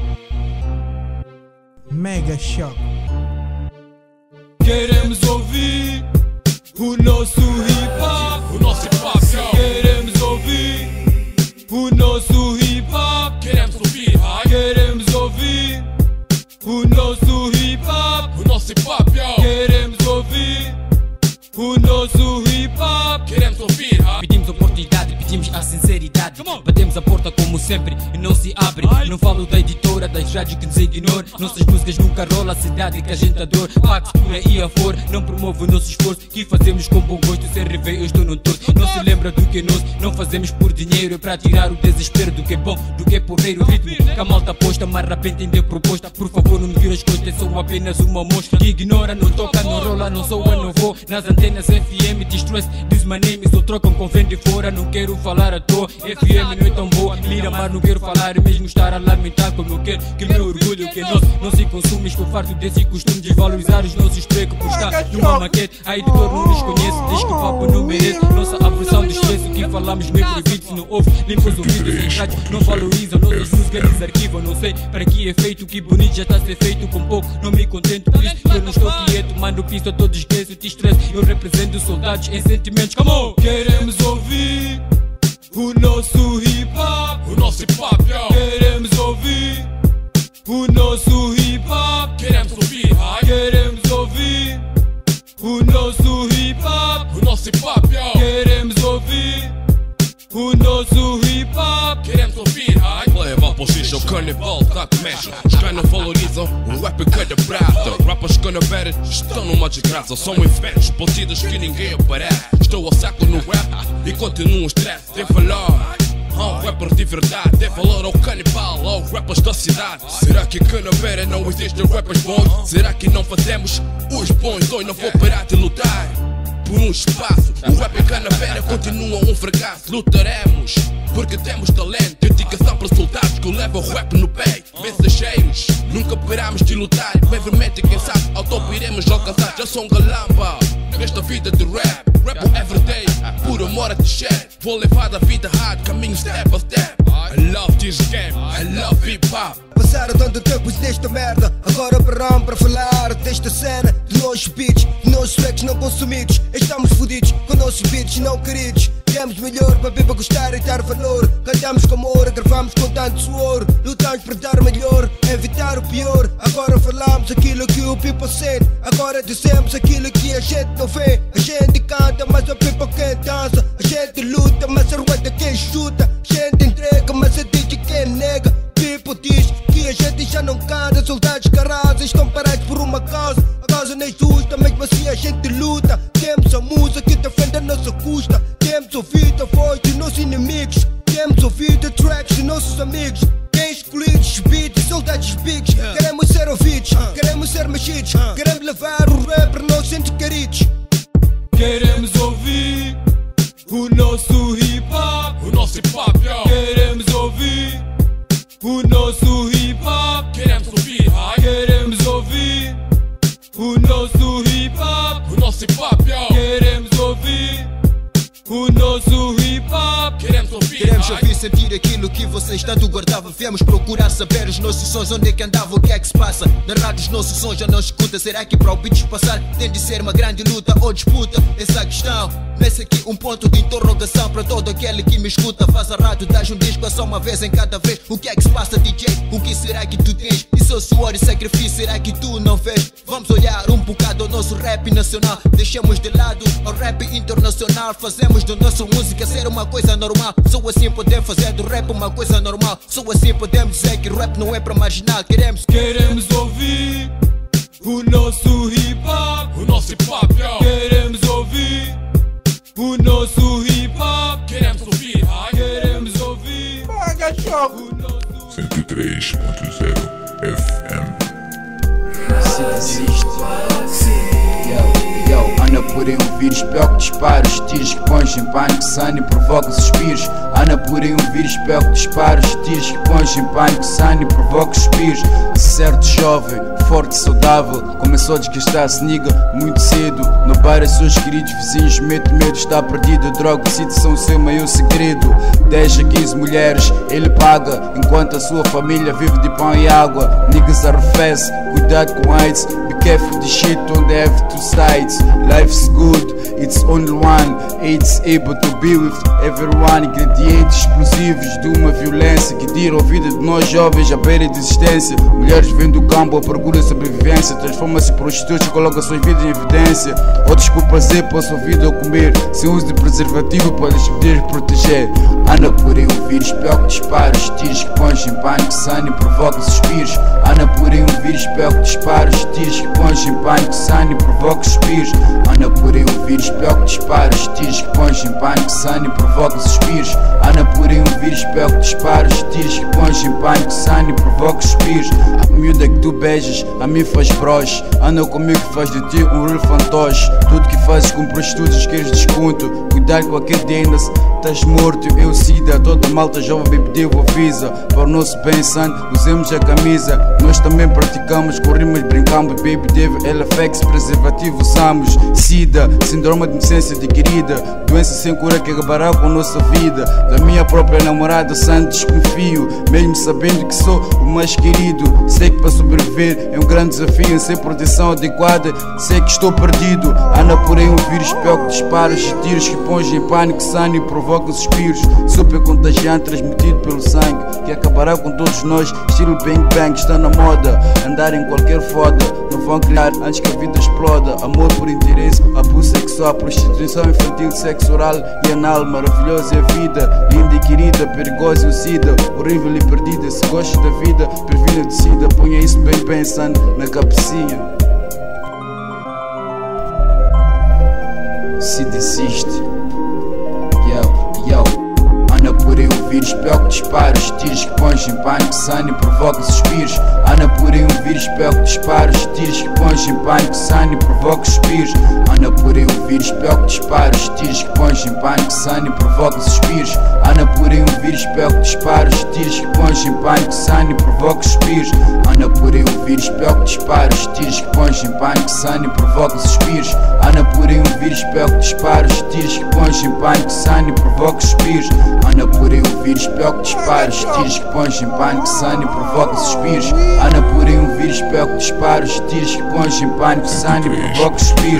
Mega Shock. Queremos ouvir o nosso hip hop. O nosso hip hop, queremos ouvir o nosso hip hop. Queremos ouvir, queremos ouvir o nosso hip hop. O nosso hip hop, queremos ouvir o nosso hip hop. Queremos ouvir, pedimos oportunidade, pedimos a sinceridade. Batemos a porta como sempre e não se abre. Não falo da editora, das rádios que nos ignora. Nossas músicas nunca rola a cidade que a gente adora. Pax por aí afora, não promove o nosso esforço. Que fazemos com bom gosto, sem rever eu estou no torto. Não se lembra do que nós não fazemos por dinheiro. É para tirar o desespero do que é bom, do que é porreiro. O ritmo que a malta posta, mas rap entender proposta. Por favor não me vira as costas, sou apenas uma mostra. Que ignora, não toca, não rola, não sou eu, não vou. Nas antenas FM, distress, diz my name, só trocam com vem de fora. Não quero falar à toa, FM não é tão boa. Lira, mas não quero falar e mesmo estar a lamentar. Como eu quero que meu orgulho que é nosso não se consume. Estou farto desse costume de desvalorizar os nossos trecos. Por estar numa maquete, a editor não nos conhece. Diz que o papo não merece nossa aversão do estresse. O que falamos meio proibido, se não ouve, limpa os ouvidos em rádio. Não valorizam nossas músicas, desarquivam. Não sei para que é feito, que bonito já está a ser feito. Com pouco não me contento, por isso eu não estou quieto. Mando pista, todos esqueço, te estresse. Eu represento soldados em sentimentos. Come on! Queremos ouvir o nosso hip hop. O nosso hip hop, queremos ouvir o nosso hip hop. Queremos ouvir, queremos ouvir o nosso hip hop. O nosso canibal tá que mexe. Os que não valorizam o rap que é de prata. Rappers que não bebem estão numa desgraça. São infernos, partidas que ninguém aparece. Estou ao saco no rap e continuo um stress. Tem valor ao rapper de verdade, tem valor ao canibal, aos rappers da cidade. Será que Canavera não existem rappers bons? Será que não fazemos os bons? Hoje não vou parar de lutar por um espaço. O rap em Canavera continua um fracasso. Lutaremos porque temos talento, dedicação para soldados que levam o rap no peito. Mensageiros, nunca paramos de lutar. Brevemente, quem sabe, ao topo iremos alcançar. Já sou um galamba nesta vida de rap. Rap everyday, por amor a descer. Vou levar da vida hard, caminho step a step. I love this game, I love hip hop. Passaram tanto tempo desta merda, agora paramos para falar desta cena. De nossos beats, de nossos tracks não consumidos. Estamos fodidos com nossos beats não queridos. Queremos melhor para beber, gostar e dar valor. Cantamos com amor, gravamos com tanto suor. Lutamos para dar melhor, evitar o pior. Agora falamos aquilo que o people sente. Agora dizemos aquilo que a gente não vê. A gente canta, mas o people quem dança. A gente luta, mas a rueda quem chuta. A gente entrega, mas a diz quem nega. People diz que a gente já não canta. Soldados carrazes estão parados por uma causa. A causa nem justa, mesmo assim a gente luta. Temos a música que defende a nossa custa. Temos ouvido a voz de nossos inimigos. Temos ouvido tracks de nossos amigos. Quem escolhido os beats, soldados bigs. Queremos ser ouvidos, queremos ser mexidos. Queremos levar o rap para nós entre queridos. Queremos ouvir o nosso hip hop. O nosso hip hop, yo. Queremos ouvir o nosso hip hop. Queremos ouvir, queremos ouvir o nosso hip hop. O nosso hip hop, yo. Queremos ouvir o nosso hip hop. Queremos ouvir, queremos ouvir, sentir aquilo que vocês tanto guardavam. Viemos procurar saber os nossos sons, onde é que andava, o que é que se passa. Na rádio os nossos sons já não escuta. Será que para o beats passar tem de ser uma grande luta ou disputa? Essa questão, nesse aqui um ponto de interrogação para todo aquele que me escuta. Faz a rádio, dás um disco é só uma vez em cada vez. O que é que se passa, DJ? O que será que tu tens? E seu suor e sacrifício, será que tu não vês? Vamos olhar um bocado ao nosso rap nacional. Deixamos de lado o rap internacional. Fazemos da nossa música ser uma coisa normal. Só assim podemos fazer do rap uma coisa normal. Só assim podemos dizer que rap não é para marginal. Queremos ouvir o nosso hip hop. O nosso hip hop, yo. Queremos ouvir o nosso hip hop. Queremos ouvir, queremos ouvir. Paga jogo 103.0 FM. Se desiste, anda por aí um vírus pior que dispara. Os tiros que pões em pânico, sano e provoca suspiros. Anda por aí um vírus pior que dispara. Os tiros que pões em pânico, sano e provoca suspiros. Certo jovem, forte e saudável, começou a desgastar-se, nigga, muito cedo. No bar, os seus queridos vizinhos metem medo, está perdido. Droga e sítio são o seu maior segredo. 10 a 15 mulheres, ele paga, enquanto a sua família vive de pão e água. Niggas arrefece, cuidado com AIDS. Be careful the shit on the have two sides. Life's good, it's only one. AIDS able to be with everyone. Ingredientes explosivos de uma violência que tira a vida de nós jovens à beira de existência. Mulheres vêm do campo à procura de sobrevivência, transformam-se em prostitutas e colocam suas vidas em evidência. Outros por prazer para a sua vida ou comer, sem uso de preservativo para lhes poder proteger. Anda por aí um vírus pior que dispara. Os tiros que pões em pânico, sano e provoca suspiros. Anda por aí um vírus pior que dispara. Os tiros que pões em pânico, sano e provoca suspiros. Anda por aí um vírus pior que dispara. Os tiros que pões em pânico, sano e provoca suspiros. Anda por aí um vírus pior que dispara. Os tiros que pões em pânico, sano e provoca suspiros. A miúda que tu beijas, a mim faz broche. Anda comigo que faz de ti um real fantoche. Tudo que fazes com prostitutas queres desconto. Cuidado com aquele dia ainda estás morto. Eu sida, toda malta jovem bem pediu avisa. Para o nosso bem santo, usemos a camisa. Nós também praticamos, corrimos, brincamos. Baby deve LFX, preservativo usamos. Sida, síndrome de deficiência adquirida. Doença sem cura que acabará com a nossa vida. Da minha própria namorada, santo desconfio. Mesmo sabendo que sou o mais querido. Sei que para sobreviver é um grande desafio. Sem proteção adequada, sei que estou perdido. Anda por aí um vírus pior que dispara. Os tiros que pões em pânico, sano e provoca provocam suspiros. Super contagiante, transmitido pelo sangue, que acabará com todos nós. Estilo bang bang, está na moda. Andar em qualquer foda, não vão criar antes que a vida exploda. Amor por interesse, abuso sexual, prostituição infantil, sexo oral e anal. Maravilhosa é a vida, linda e querida, perigosa e sida, horrível e perdida. Se gostas da vida, previna de sida. Ponha isso bem pensando na cabecinha. Se desiste, anda por aí um vírus, pior que dispara. Os tiros que pões em pânico, sano e provoca suspiros. Anda por aí um vírus, pior que dispara. Os tiros que pões em pânico, sano e provoca suspiros. Anda por aí um vírus, pior que dispara. Os tiros que pões em pânico, sano e provoca suspiros. Anda por aí um vírus, pior que dispara. Os tiros que pões em pânico, sano e provoca suspiros. Anda por aí um vírus, pior que dispara. Os tiros que pões em pânico, sano e provoca suspiros. Anda por aí um vírus, pior que dispara. Os tiros que pões em pânico, sano e provoca suspiros. Anda por aí um vírus, pior que dispara. Os tiros que pões em pânico, sano e provoca suspiros. Anda por aí um vírus, pior que dispara. Os tiros que pões em pânico, sano e provoca suspiros.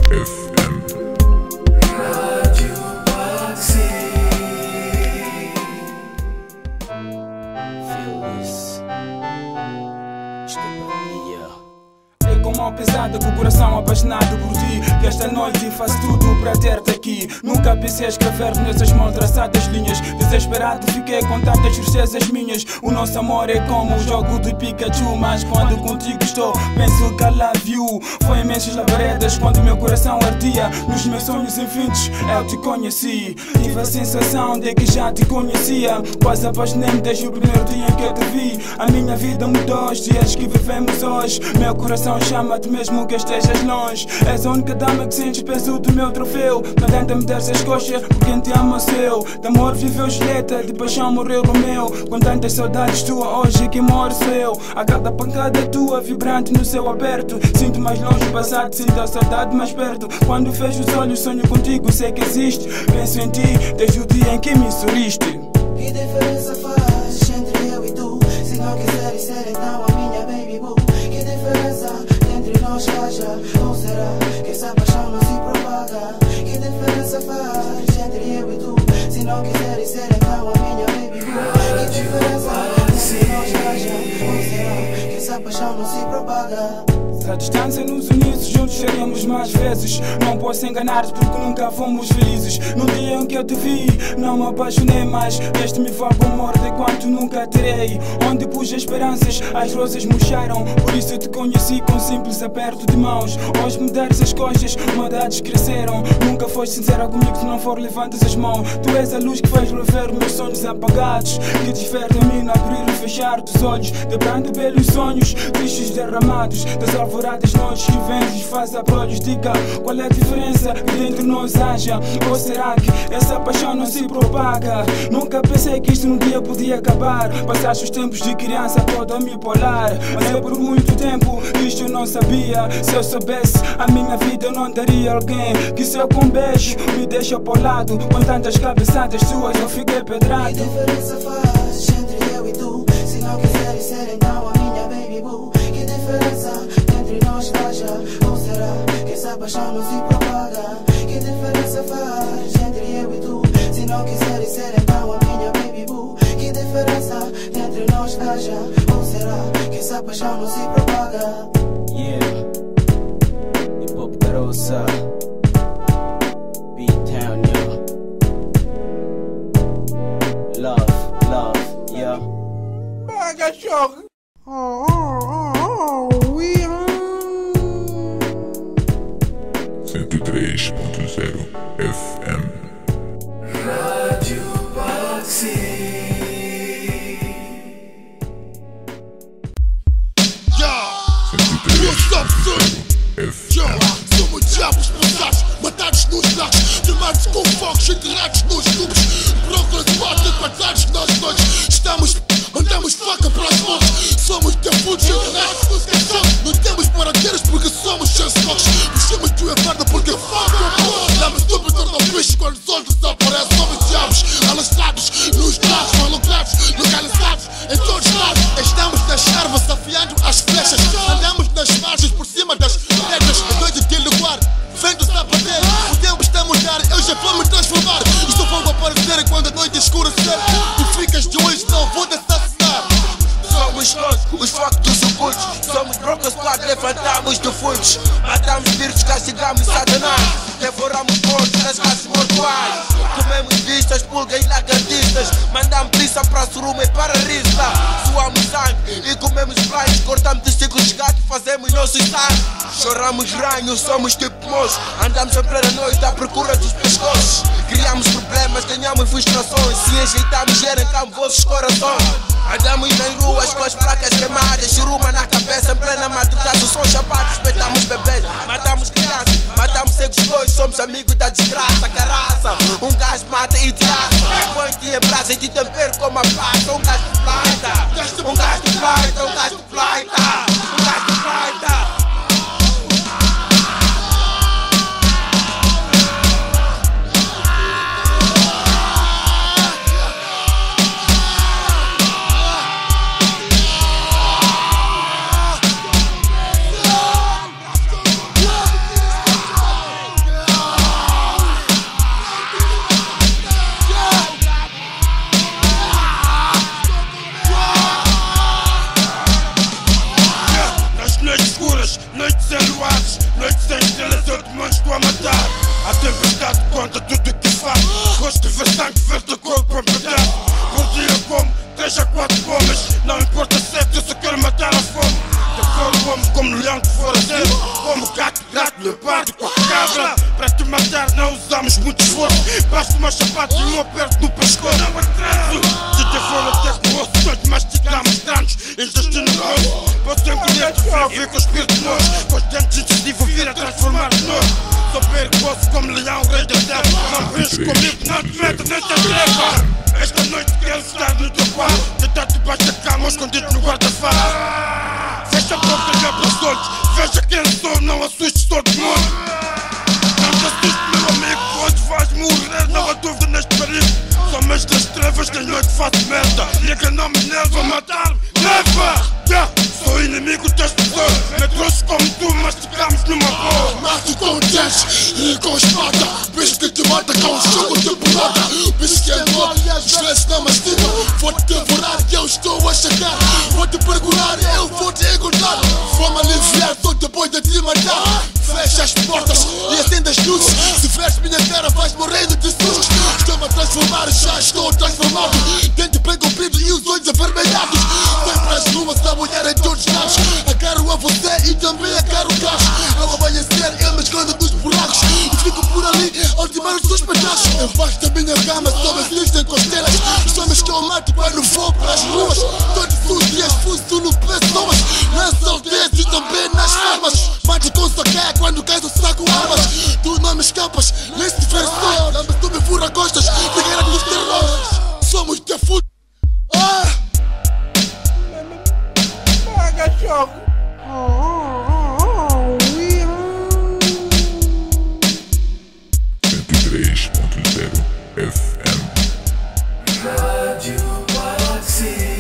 Mão pesada com o coração apaixonado por ti, que esta noite faço tudo para ter-te aqui. Nunca pensei escrever nessas mal traçadas linhas. Desesperado fiquei com tantas tristezas minhas. O nosso amor é como um jogo de Pikachu, mas quando contigo estou, penso que I love you. Foi imensas labaredas quando meu coração ardia. Nos meus sonhos infinitos eu te conheci. Tive a sensação de que já te conhecia. Quase apaixonei-me desde o primeiro dia em que eu te vi. A minha vida mudou os dias que vivemos hoje. Meu coração chama-te mesmo que estejas longe. És a única dama que sentes peso do meu troféu. Não tenta meter-se as coxas por quem te ama seu. De amor viveu Julieta, de paixão morreu Romeu. Com tantas saudades tua, hoje que moro sou eu. A cada pancada tua, vibrante no céu aberto. Sinto mais longe o passado, sinto a saudade mais perto. Quando fecho os olhos, sonho contigo, sei que existe. Penso em ti, desde o dia em que me sorriste. Que diferença faz entre eu e tu? Se não quiseres ser então a minha baby boo. Que diferença entre nós haja? Ou será que essa paixão não se propaga? Que diferença faz entre eu e tu? Se não quiseres ser então a minha baby boo. Que diferença entre nós haja? Ou será que essa paixão não se propaga? Se a distância nos unisse, juntos seremos mais vezes. Não posso enganar-te porque nunca fomos felizes. No dia em que eu te vi, não me apaixonei mais. Deste-me vago amor de quanto nunca terei. Onde pus as esperanças, as rosas murcharam. Por isso eu te conheci com simples aperto de mãos. Hoje me deres as coxas, maldades cresceram. Nunca foste sincera comigo se não for levantas as mãos. Tu és a luz que faz rever meus sonhos apagados. Que desperta a mim no abrir e fechar dos olhos. Debrando belos sonhos, tristes derramados. Das alvoradas noites que vens e faz abrolhos. Diga qual é a diferença que dentro nós haja. Ou será que essa paixão não se propaga? Nunca pensei que isto um dia podia acabar. Passaste os tempos de criança toda a me polar. Mas é por muito tempo, isto eu não sabia. Se eu soubesse, a minha vida eu não daria alguém que só com um beijo me deixa para o lado. Com tantas cabeçadas suas eu fiquei pedrado. Que diferença faz entre eu e tu? Se não quiseres ser então a minha baby boo. Que diferença entre nós haja? Ou será que essa paixão não se propaga? Que diferença faz entre eu e tu? Se não quiseres ser então a minha baby boo. Que diferença entre nós haja? Ou será que essa paixão não se propaga? Yeah, hip hop caroça, B-Town, yo. Love, yeah. Mega Shock. We 103.0 FM. Rádio Baxi. What's up, son? Somos diabos pesados, matados nos lados, queimados com fogo, enterrados nos tubos. Procura de bota, quadrados nós dois. Andamos faca para as mãos. Somos defuntos, enterrados nos caixões. Não temos paraqueiros porque somos seus focos. Puxamos tua guarda porque fogo. os focos dos ocultos. Somos Broken Squad, levantamos defuntos. Matamos espíritos, castigamos Satanás. Devoramos mortos nas casas mortuárias. Comemos vistas, pulgas e lagartistas. Mandamos pizza para Suruma e para Risla. Suamos sangue e comemos playas. Cortamos testículos de gato e fazemos nosso sangue. Choramos ranhos, somos tipo moços. Andamos em plena noite à procura dos pescoços. Criamos problemas, ganhamos frustrações. Se ajeitamos, geramos vossos corações. Andamos nas ruas com as placas queimadas. Churuma na cabeça, em plena madrugada. São chapados, espetamos bebês. Matamos crianças, matamos secos dois. Somos amigos da desgraça, caraça. Um gajo mata e traça. Põe-te em brasa e te tempero como a pasta. Um gajo de flight, um gajo de flight, um gajo de flight, um gajo de flight. Noites sem estrelas, eu te estou a matar. A tempestade conta tudo que faz. Rosto de sangue, verde corpo a pedaço. Por dia como 3 a 4 bombas. Não importa sexo, eu só quero matar a fome. Devoro o homem como leão de forasteiro. Como gato, gato, leopardo com a cabra. Para te matar não usamos muito esforço. Basta uma chapada e um aperto no pescoço. Não atraso, te devoro até com osso. Nós mastigamos crânios, intestino grosso. Posso encolher de frio, vir com o espírito nojo. Com os dentes incisivos vir a transformar-se nojo. Sou perigoso como leão, rei da terra. Não brinques comigo, não te metas nesta treva. Esta noite quero estar no teu quarto. Deitado debaixo da cama, escondido no guarda-fato. Fecha a boca e abre os olhos. Veja quem sou, não assustes todo mundo. Não te assustes, meu amigo, hoje vais morrer. Não há dúvida neste perigo. Só mês das trevas, de noite faço merda. Nega não me neva, matar-me, neva. Sou inimigo das pessoas. Metrôs como tu, mastigamos numa boa. Mato com dentes e com espada. Bicho que te mata com jogo de porrada. Bicho que é mole e às vezes não mastiga. Vou-te devorar que eu estou a chegar. Vou-te pergurar, eu vou-te encontrar. Vou-me aliviar, só depois de te matar. Fecha as portas e acende as luzes. Se veres minha cara vais morrendo de susto. Estou-me a transformar, já estou transformado. Dente bem comprido e os olhos avermelhados. Vem para as ruas, a mulher em todos os lados. Agarro a você e também agarro o gás. Ao amanhecer eu me escondo dos buracos. E fico por ali a ultimar os seus pedaços. Embaixo da minha cama só me existem costelas. Só me estou a mato quando vou para as ruas. Todos os dias fuso no pessoas. Nas aldeias e também nas farmas. Mato com saqué quando cais do saco armas. Tu não me escapas, nem se tiver sol. Lembra tu me fura costas, de guerra dos terrores. Somos de fundo. Mega choque. 103.0 FM. Rádio Galaxy.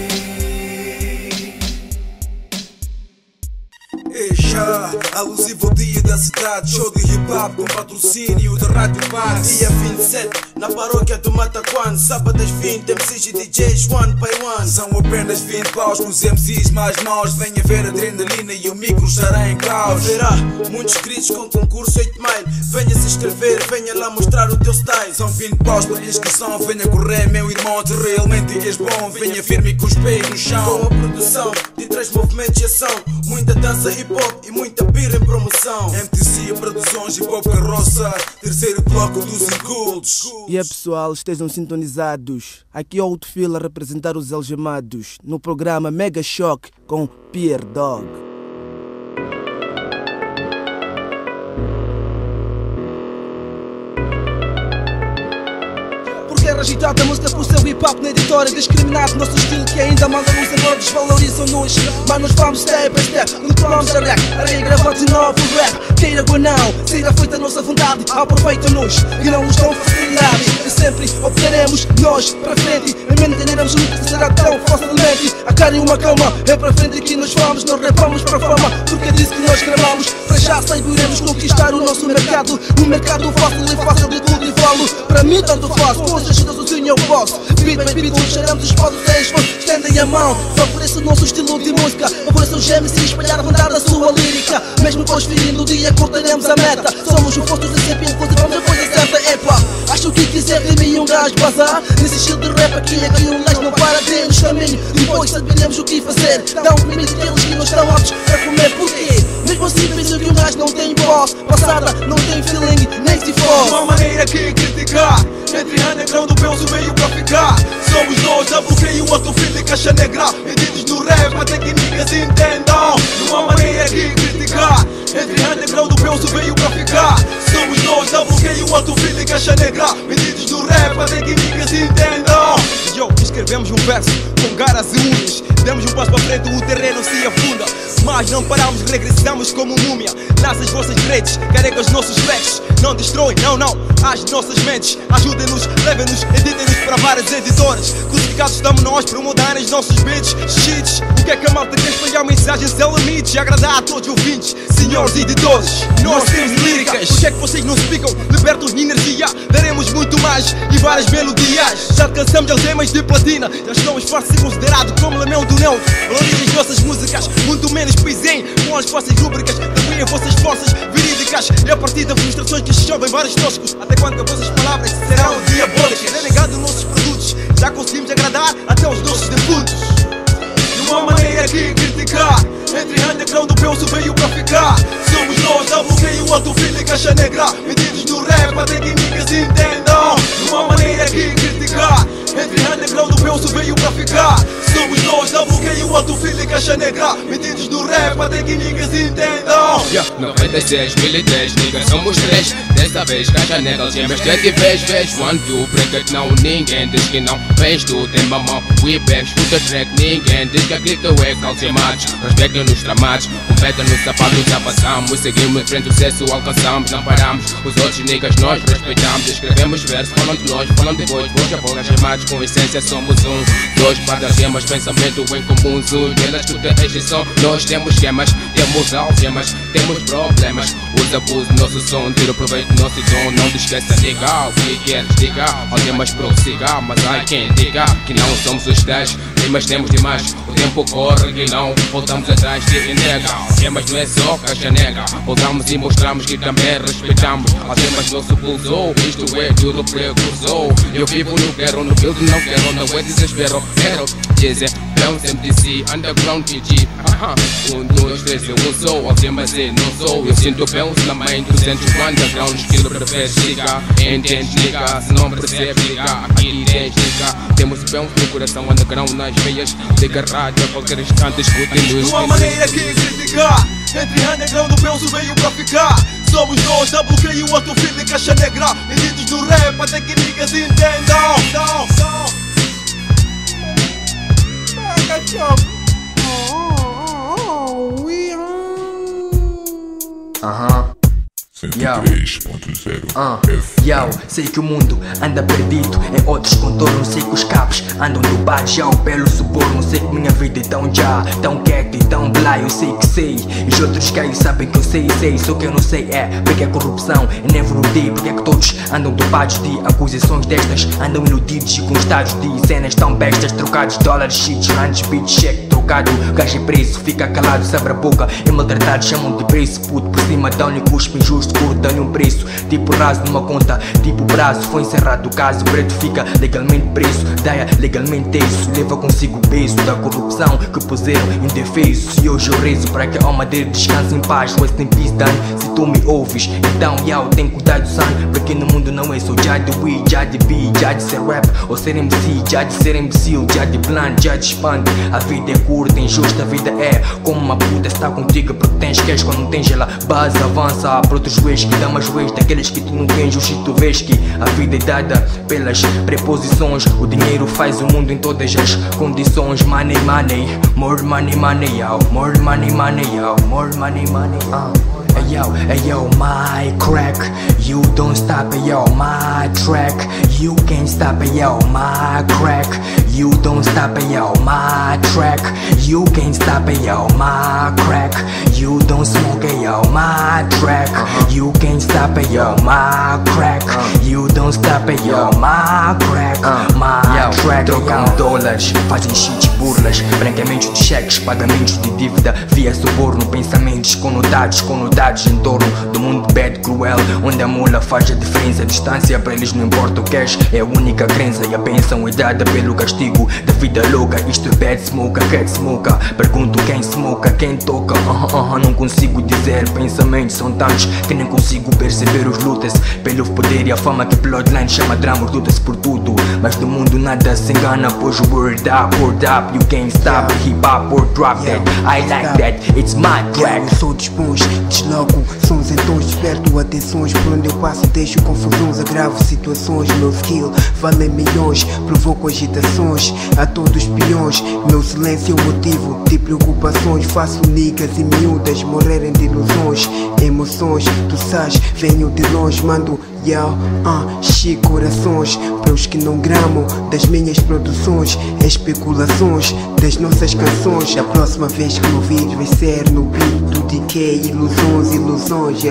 Já, alusivo dia da cidade. Show de hip-hop com patrocínio da Rádio Pax. Dia 27, na paróquia do Mataquan. Sábadas 20, MCs e DJs one by one. São apenas 20 paus com os MCs mais maus. Venha ver a adrenalina e o micro estará em caos. Haverá muitos gritos com concurso 8 mile. Venha se inscrever, venha lá mostrar o teu style. São 20 paus para inscrição. Venha correr, meu irmão, tu realmente és bom. Venha firme com os pés no chão. Com a produção de 3 movimentos e ação. Muita dança hip-hop e muita birra em promoção. MTC Produções e Pop Carroça. Terceiro bloco dos incultos. E é pessoal, estejam sintonizados. Aqui é o Outfield a representar os algemados no programa Mega Shock com Pierre Dog. Guerra agitada, música por seu hip-hop na editora. Discriminado nosso estilo que ainda manda luz, agora desvalorizam-nos. Mas nós vamos step by step, controlamos a rap. Areia gravado de novo rap. Queira ou não, será feita a nossa vontade. Aproveita-nos e não nos dão facilidade. E sempre obteremos nós para frente. E entenderemos nunca será tão facilmente. A cara e uma calma, é para frente que nós vamos. Não repamos para fama, porque é disso que nós gravamos. Para já saberemos conquistar o nosso mercado. Um mercado fácil e fácil de cultivá-lo. Para mim tanto faz, com as ajudas sozinho eu posso. beat, baby, todos cheiramos os podos sem esforço. Estendem a mão, favorece o nosso estilo de música. Favorece os gemes e espalhar a vontade da sua lírica. Mesmo transferindo o dia, cortaremos a meta. Somos o postos de sempre, cultivamos a coisa certa. Epa, acho que quiser de mim um gajo bazar. Nesse estilo de rap aqui um leque não para de nos caminho. Depois saberemos o que fazer. Dá um limite àqueles que não estão aptos a comer. Porquê? Mesmo assim penso que um gajo não tem voz. Passada, não tem feeling, nem se for. Não há maneira que criticar. Entre underground o peso veio pra ficar. Somos nós, a bloqueio, outro filho de caixa negra. Medidos no rap até que niggas entendam. Não há maneira que criticar. Entre underground o peso veio pra ficar. Somos nós, a bloqueio, outro filho de caixa negra. Medidos no rap até que niggas entendam. Yo, escrevemos um verso com garras e unhas. Demos um passo para frente, o terreno se afunda. Mas não paramos, regressamos como múmia. Nasce as vossas redes, carrega os nossos flex. Não destrói, não, as nossas mentes. Ajudem-nos, levem-nos, editem-nos para várias editoras. Crucificados estamos nós para mudar os nossos beats, shits. O que é que a malta quer espalhar mensagens sem limites e agradar a todos os ouvintes, senhores editores. Nós temos líricas, o que é que vocês não se picam? Libertos de energia, daremos muito mais e várias melodias. Já alcançamos algemas de platina, já estão esforço considerado como lamento neutro. Valorizem as vossas músicas, muito menos pisem com as vossas rúbricas. Também as vossas forças verídicas. E a partir das frustrações que chovem vários toscos. Até quando as vossas palavras serão diabólicas. Renegado nossos produtos, já conseguimos agradar até os nossos defuntos. Não há maneira que criticar. Entre underground o peso veio pra ficar. Somos nós, a bloqueio, alto filho de caixa negra. Medidos no rap até que niggas entendam. Não há maneira que criticar. Entre underground o peso veio pra ficar. Somos nós, a bloqueio, alto filho de caixa negra. Medidos no rap até que niggas entendam. 96, 1010, niggas somos três. Desta vez caixa negra, gemas que te vês. 1, 2, break it now. Ninguém diz que não vens tu, tem mamão. We back, escuta track. Ninguém diz que aqui tu é calciamados. Respeitem nos tramados, competem nos sapatos. Já passamos, seguimos em frente, o sucesso alcançamos. Não paramos, os outros niggas nós respeitamos. Escrevemos versos, falam de nós, falam depois. Boas bolas chamados, com essência somos um. Dois para gemas, pensamento em comum. Pela escuta exceção, nós temos gemas. Temos algemas, temos problemas. Usa abuso, nosso som, tira proveito do nosso dom. Não te esqueça, diga o que queres, diga. Algemas prossiga, mas há quem diga que não somos os tais. Mas temos demais, o tempo corre e não voltamos atrás de nega. Algemas não é só caixa nega. Voltamos e mostramos que também respeitamos. Algemas não se pulsou, isto é tudo precursor. Eu vivo no quero, no build não quero, não é desespero. Quero dizer, bounce MDC, underground PG. 1, 2, 3, eu sou. Algemas e não sou. Eu sinto bounce na mãe, 200 underground. Estilo prefere liga, entende liga. Se não percebe liga, aqui tens liga. Temos bounce no coração, underground nas veias. Liga rádio a qualquer instante, escutem-nos. Não há maneira que criticar. Entre underground o peso veio pra ficar. Somos nós, a bloqueio, outro filho de caixa negra. Medidos no rap até que niggas entendam. Yo, sei que o mundo anda perdido em outros contornos. Sei que os cabos andam dopados ao pelo suborno. Sei que minha vida é tão já, tão quieto e tão blá. Eu sei que sei, e os outros caios sabem que eu sei. Só que eu não sei é porque é corrupção e never day. Porque é que todos andam dopados de acusações destas. Andam iludidos e com estados de cenas tão bestas. Trocados dólares, shit, rands, beat, check trocado. Gajo é preso, fica calado, se abre a boca. E maltratado, chamam de preço. Puto por cima, dão-lhe cuspe injusto, curto, dão-lhe um preço. Tipo raso numa conta, tipo braço. Foi encerrado o caso, o preto fica legalmente preso. Daia legalmente isso, leva consigo o peso da corrupção que puseram indefeso. E hoje eu rezo para que a alma dele descanse em paz. Rest in peace, Dan, se tu me ouves. Então, yo, tem cuidado, son. Porque no mundo não é só já de weed, já de beat, já de ser rap ou ser MC, já de ser imbecil, já de plan, já de expande. A vida é curta, injusta, a vida é como uma puta. Está contigo porque tens queres, quando não tens ela base, avança para outros ways que dá mais ways daqueles que tu não tens. Hoje tu vês que a vida é dada pelas preposições. O dinheiro faz o mundo em todas as condições. Money, money, more money, money, yo. More money, money, yo. More money, money, Hey yo, my crack, you don't stop, yo, my track, you can't stop, yo, my crack, You don't stop it, yo, my track. You can't stop it, yo, my crack. You don't smoke it, yo, my track. You can't stop it, yo, my crack. You don't stop it, yo, my crack. My track. Trocam dólares, fazem cheats, burlas, branqueamentos de cheques, pagamentos de dívida via suborno, pensamentos conotados em torno do mundo bad, cruel, onde a mula faz a diferença. Distância para eles não importa o cash, é a única crença. E a pensão é dada pelo castigo da vida louca. Isto é bad smoke, cat smoke. Pergunto quem smoke, quem toca. Não consigo dizer, pensamentos são tantos que nem consigo perceber os lutas. Pelo poder e a fama que Bloodline chama drama, luta-se por tudo, mas do mundo nada se engana, pois word up, you can't stop hip hop or drop that. I like that, it's my track. Eu sou de esponja, desloco sons em tons, desperto atenções. Por onde eu passo deixo confusões, agravo situações. Meu skill vale milhões, provoco agitações a todos os peões. Meu silêncio é o motivo de preocupações. Faço niggas e miúdas morrerem de ilusões, emoções. Tu sabes, venho de longe, mando chico corações para os que não gramam das minhas produções, especulações das nossas canções. Da próxima vez que me ouvires vai ser no beat do DK. Ilusões, ilusões,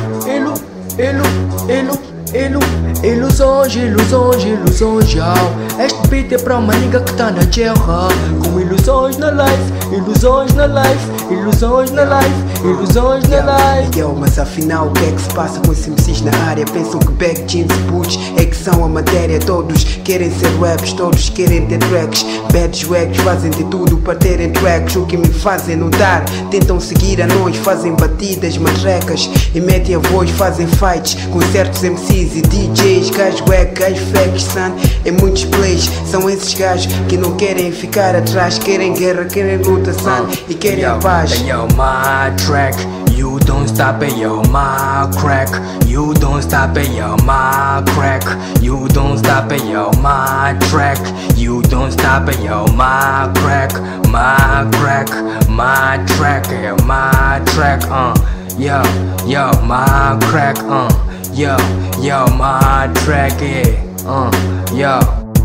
Ilusões, ilusões, ilusões, este beat é pra uma nigga que tá na guerra. Com ilusões na life, ilusões na life, ilusões na life, ilusões na life. Mas afinal o que é que se passa com esses MCs na área? Pensam que back jeans e boots é que são a matéria. Todos querem ser raps, todos querem ter tracks. Bad swags fazem de tudo para terem tracks. O que me fazem notar, tentam seguir a nós, fazem batidas, matrecas e metem a voz, fazem fights com certos MCs e DJs, gajos wack, gajos fakes, son. Em muitos plays são esses gajos que não querem ficar atrás, querem guerra, querem luta, son, e querem paz. Yo, my track, you don't stop it, yo, my crack. You don't stop it, yo, my crack. You don't stop it, yo, my track. You don't stop it, yo, my crack. My crack, my track, yo, my track, yo, my crack, yo, my track, yo.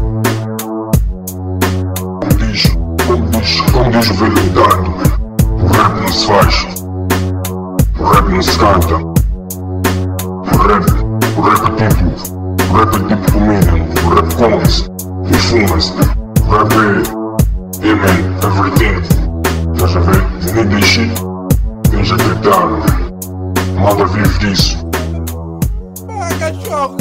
Como diz o velho ditado, o rap não se faz, o rap não se canta. O rap é tipo comida, o rap come-se e fuma-se. O rap é everything. Estás a ver? Nem deixe, tens a acreditar. Malta vive disso. Cachorro.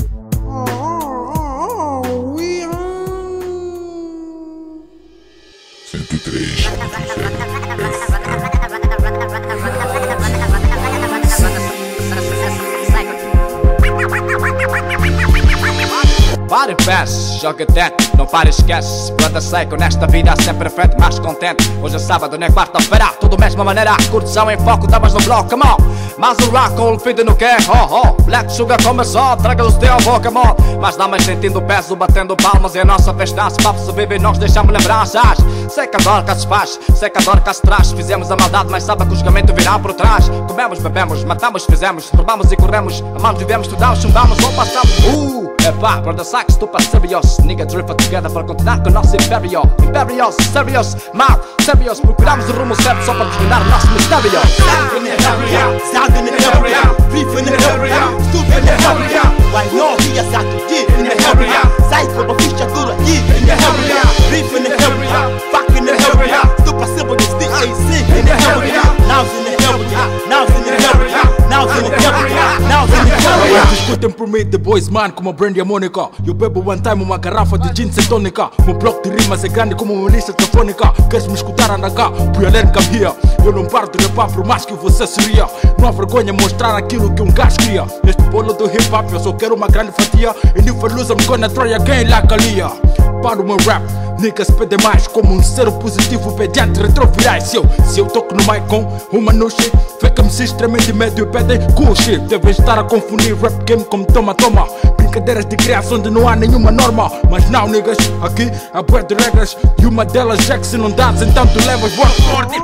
Para e faz, joga dentro, não para e esquece. Planta seco nesta vida sempre frente, mais contente. Hoje é sábado, nem quarta-feira, tudo mesma maneira. Curtição em foco, damas no bloco, come on. Mas o rock com o feed no que? Black Sugar começou, traga-los de ao Pokémon. Mas damas sentindo peso, batendo palmas. E a nossa festa, se papo se vive e nós deixamos lembranças. Sei que a dor cá se faz, sei que a dor cá se traz. Fizemos a maldade, mas sabe que o julgamento virá por trás. Comemos, bebemos, matamos, fizemos, roubamos e corremos. Amamos, vivemos, estudamos, chumbamos ou passamos. Epá, brother Sykes, tu para serious. Nigga drifter together para continuar com o nosso império. Imperious, serious, mal, serious. Procuramos o rumo certo só para desvendar o nosso mistério. Sound in the area, sound in the area, beef in the area, stupid in the area. Why no, he is at the deep in the area. Psycho, but fish are good in the area. Beef in the area, fuck in the area. Super simple, this DAC in the area. Now's in the area, now's in the area, now's in the area, now's in the area. Discutem por mim, the boys man, como a Brandy e a Mônica. Eu bebo one time uma garrafa de gin sem tônica. Meu bloco de rimas é grande como uma lista telefônica. Queres me escutar, anda cá, Puyaler Cabia. Eu não paro de rapar por mais que você seria. Não há vergonha mostrar aquilo que um gajo cria. Neste bolo do hip hop eu só quero uma grande fatia. And if I lose I'm gonna try again like Alia. Para o meu rap, niggas pedem mais. Como um ser positivo pediante retrovirais. Se eu toco no mic com uma no shit, fica-me extremamente médio e pedem cool shit. Devem estar a confundir rap game como toma-toma. Brincadeiras de criação onde não há nenhuma norma. Mas não, niggas, aqui há bué de regras. E uma delas é que se não dás, então tu levas boa sorte.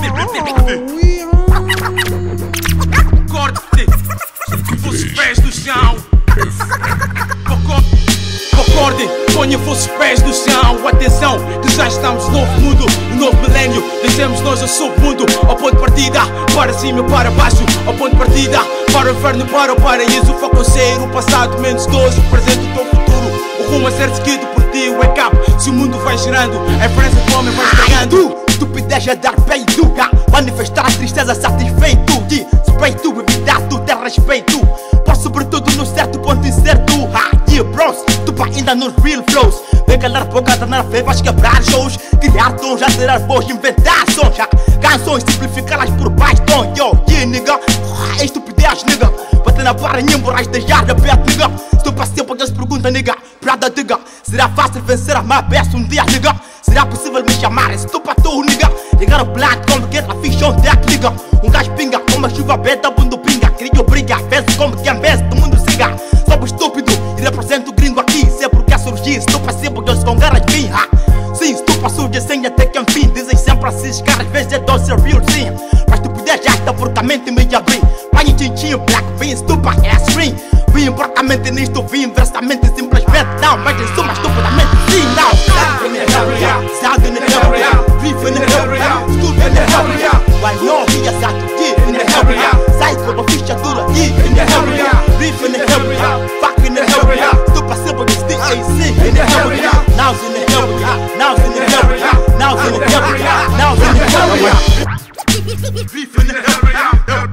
Corte, os pés do chão. Concorde, põe ponha vossos pés no chão. Atenção, que já estamos no novo mundo, no novo milênio. Deixemos nós o submundo. Ao ponto de partida, para cima, para baixo. Ao ponto de partida, para o inferno, para o paraíso. Foco ser o passado menos doce, o presente o teu futuro. O rumo a ser seguido por ti, wake up. Se o mundo vai girando, a diferença do homem vai estragando. Estupidez é dar peito, manifestar tristeza satisfeito. De respeito, evitar tu ter respeito. Por sobretudo no certo ponto incerto. Yeah, bros, tu pá ainda nos real flows. Vem calar boca, danar fé, vais quebrar shows. Criar tons, alterar voz, inventar sons. Canções, simplificá-las por baixo tom. Yo, yeah, nigga, é estupidez, nigga. Bater na barra, nem borrais deixar de perto, nigga. Estou para sempre que eles perguntam, nigga. Prada, nigga, será fácil vencer a má peça um dia, nigga? Será possível me chamar? Estou para tu, nigga. Ligar o black como que a ficha on deck, nigga. Um gajo pinga, uma chuva beta, bundo pinga. Crio briga, vezes como que vez do mundo siga. Sou estúpido e represento o gringo aqui. Sei porque é surgir, estou para sempre que eles com garras vim. Sim, estou para surgir sem até que enfim. Dizem sempre assim, os caras vezes é doce real, sim. Mas estupidez já está porcamente me abrir. Panho tintinho, black bean, estupa, é stream. Vim porcamente nisto, vim versamente, simplesmente não. Mas em suma, estupidamente sim, não. Sabe na area, sabe na area, vive na area, estuda na area. Vai não, via sabe que na area. Sai como ficha dura e na area, vive na area, fuck na area. Tu passou this DAC na area. Now's in the area, now's in the area, now's in the area, now's in the area. Vive na area.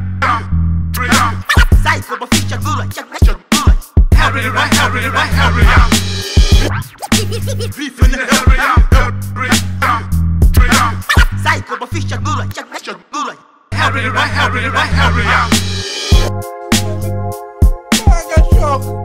Sai como ficha dura, check dura. Area, right area, right area. Vive na area. Sai como ficha dura, check dura. Area, right area, right area. Mega Shock.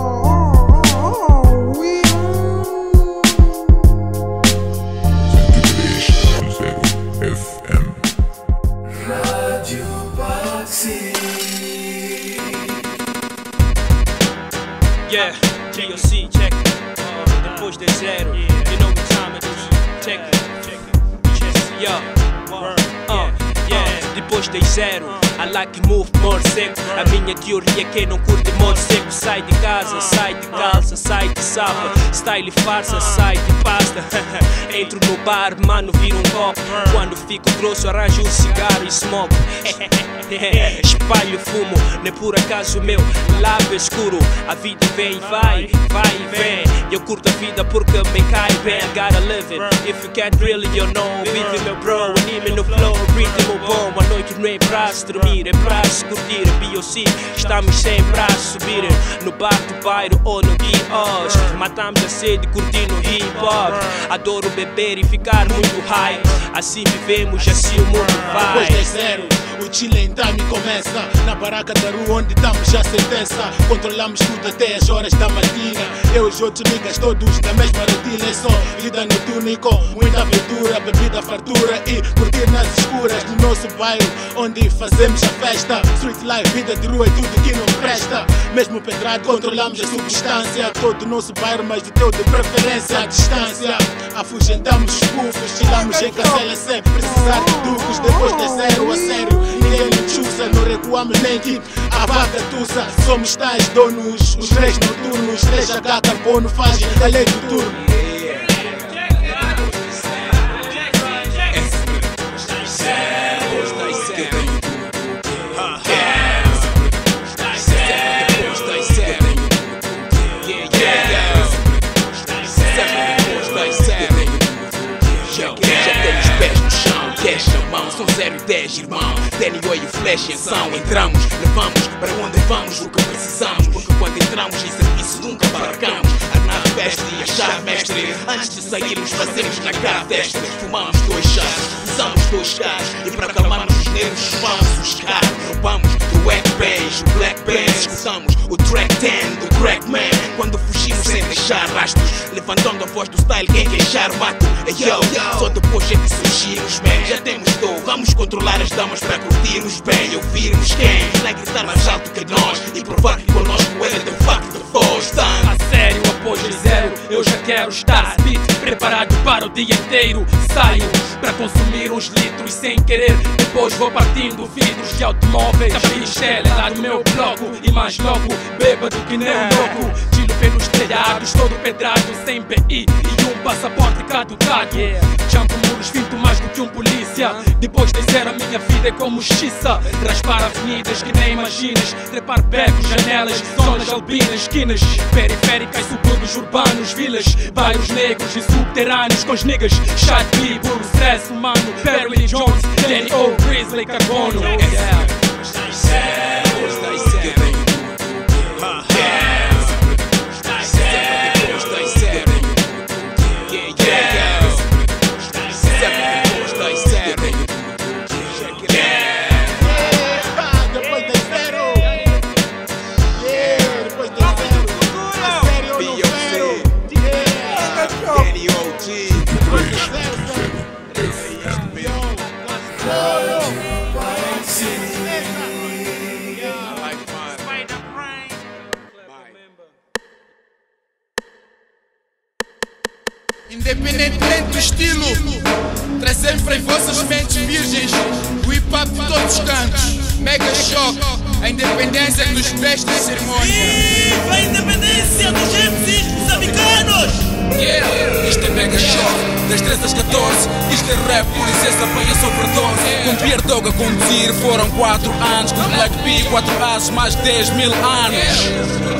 Yeah, GOC, check it. Depois de zero, you know what time it is. Check it. Yeah, yeah. Depois de zero, I like to move more seco. A minha teoria é quem não curte modo seco. Sai de casa, sai de calça, sai de sapa. Style e farsa, sai de pasta. Entro no bar, mano, viro um copo. Quando fico grosso, arranjo um cigarro e smoke. Espalho fumo, nem por acaso meu lábio escuro. A vida vem e vai, vai e vem. Eu curto a vida porque me cai bem. I gotta live it, if you can't really, you know. Vive meu bro, anime no flow, ritmo bom. A noite não é pra se dormir, é pra se curtir. BOC, estamos sempre a subir. No bar do bairro ou no guios. Matamos a sede curtindo hip hop. Adoro beber e ficar muito high. Assim vivemos, assim o mundo vai. Depois de zero, o chilling time começa. Na baraca da rua onde damos já sentença. Controlamos tudo até as horas da matina. Eu e os outros niggas todos na mesma rotina. É só vida noturna e com muita aventura. Bebida fartura e curtir nas escuras do nosso bairro onde fazemos a festa. Street life, vida de rua é tudo que não presta. Mesmo pedrado controlamos a substância. Todo o nosso bairro, mas do teu de preferência à distância. Afugentamos os pufos, chilamos em casela sem precisar de ducos. Depois de zero a sério, ninguém nos chusa, não recuamos nem que a vaca tussa. Somos tais donos, os reis noturnos. 3H carbono faz a lei do turno. São 0 e 10, irmão. Danny e o Flash em ação. Entramos, levamos para onde vamos o que precisamos. Porque quando entramos em serviço nunca barracamos. A nave mestre e a chave mestre. Antes de sairmos fazemos na cara destra. Fumamos 2 chás, usamos 2 chás. E para acalmarmos os nervos chupamos os carros. Roubamos do Wack Beige, o Black Benz. Escutamos o track 10 do Crackman. Quando fugimos sem deixar rastros. Levantando a voz do style, quem queixar mato. Yo, só depois é que surgimos, man. Já temos dor. Vamos controlar as damas para curtirmos bem e ouvirmos quem vai gritar mais alto que nós e provar que conosco ele é de facto voz. A sério, após o zero, eu já quero estar beat preparado para o dia inteiro. Saio para consumir uns litros sem querer. Depois vou partindo vidros de automóveis. A pichela lá do meu bloco e mais logo bêbado que nem um louco. Tiro pelos telhados, todo pedrado, sem BI e um passaporte caducado. Janto muros, finto mais do que um polícia. Depois de zero a minha vida é como xiça. Raspar avenidas que nem imaginas, trepar becos, janelas, zonas alpinas, esquinas periféricas, subúrbios urbanos, vilas, bairros negros e subterrâneos com os niggas. Shot B, puro stress humano, Perry Jones, Danny O, Grizzly, Carbono. Independentemente do estilo, traz sempre em vossas mentes virgens o hip hop de todos os cantos. Mega Shock, a independência dos bestas cerimônias. Viva a independência dos MCs moçambicanos! Yeah, isto é Mega Shock, das 13 às 14. Isto é rap, por licença, apanha overdose. Com Pierre Dog a conduzir, foram 4 anos. Com Black P, 4 ases, mais 10 mil anos.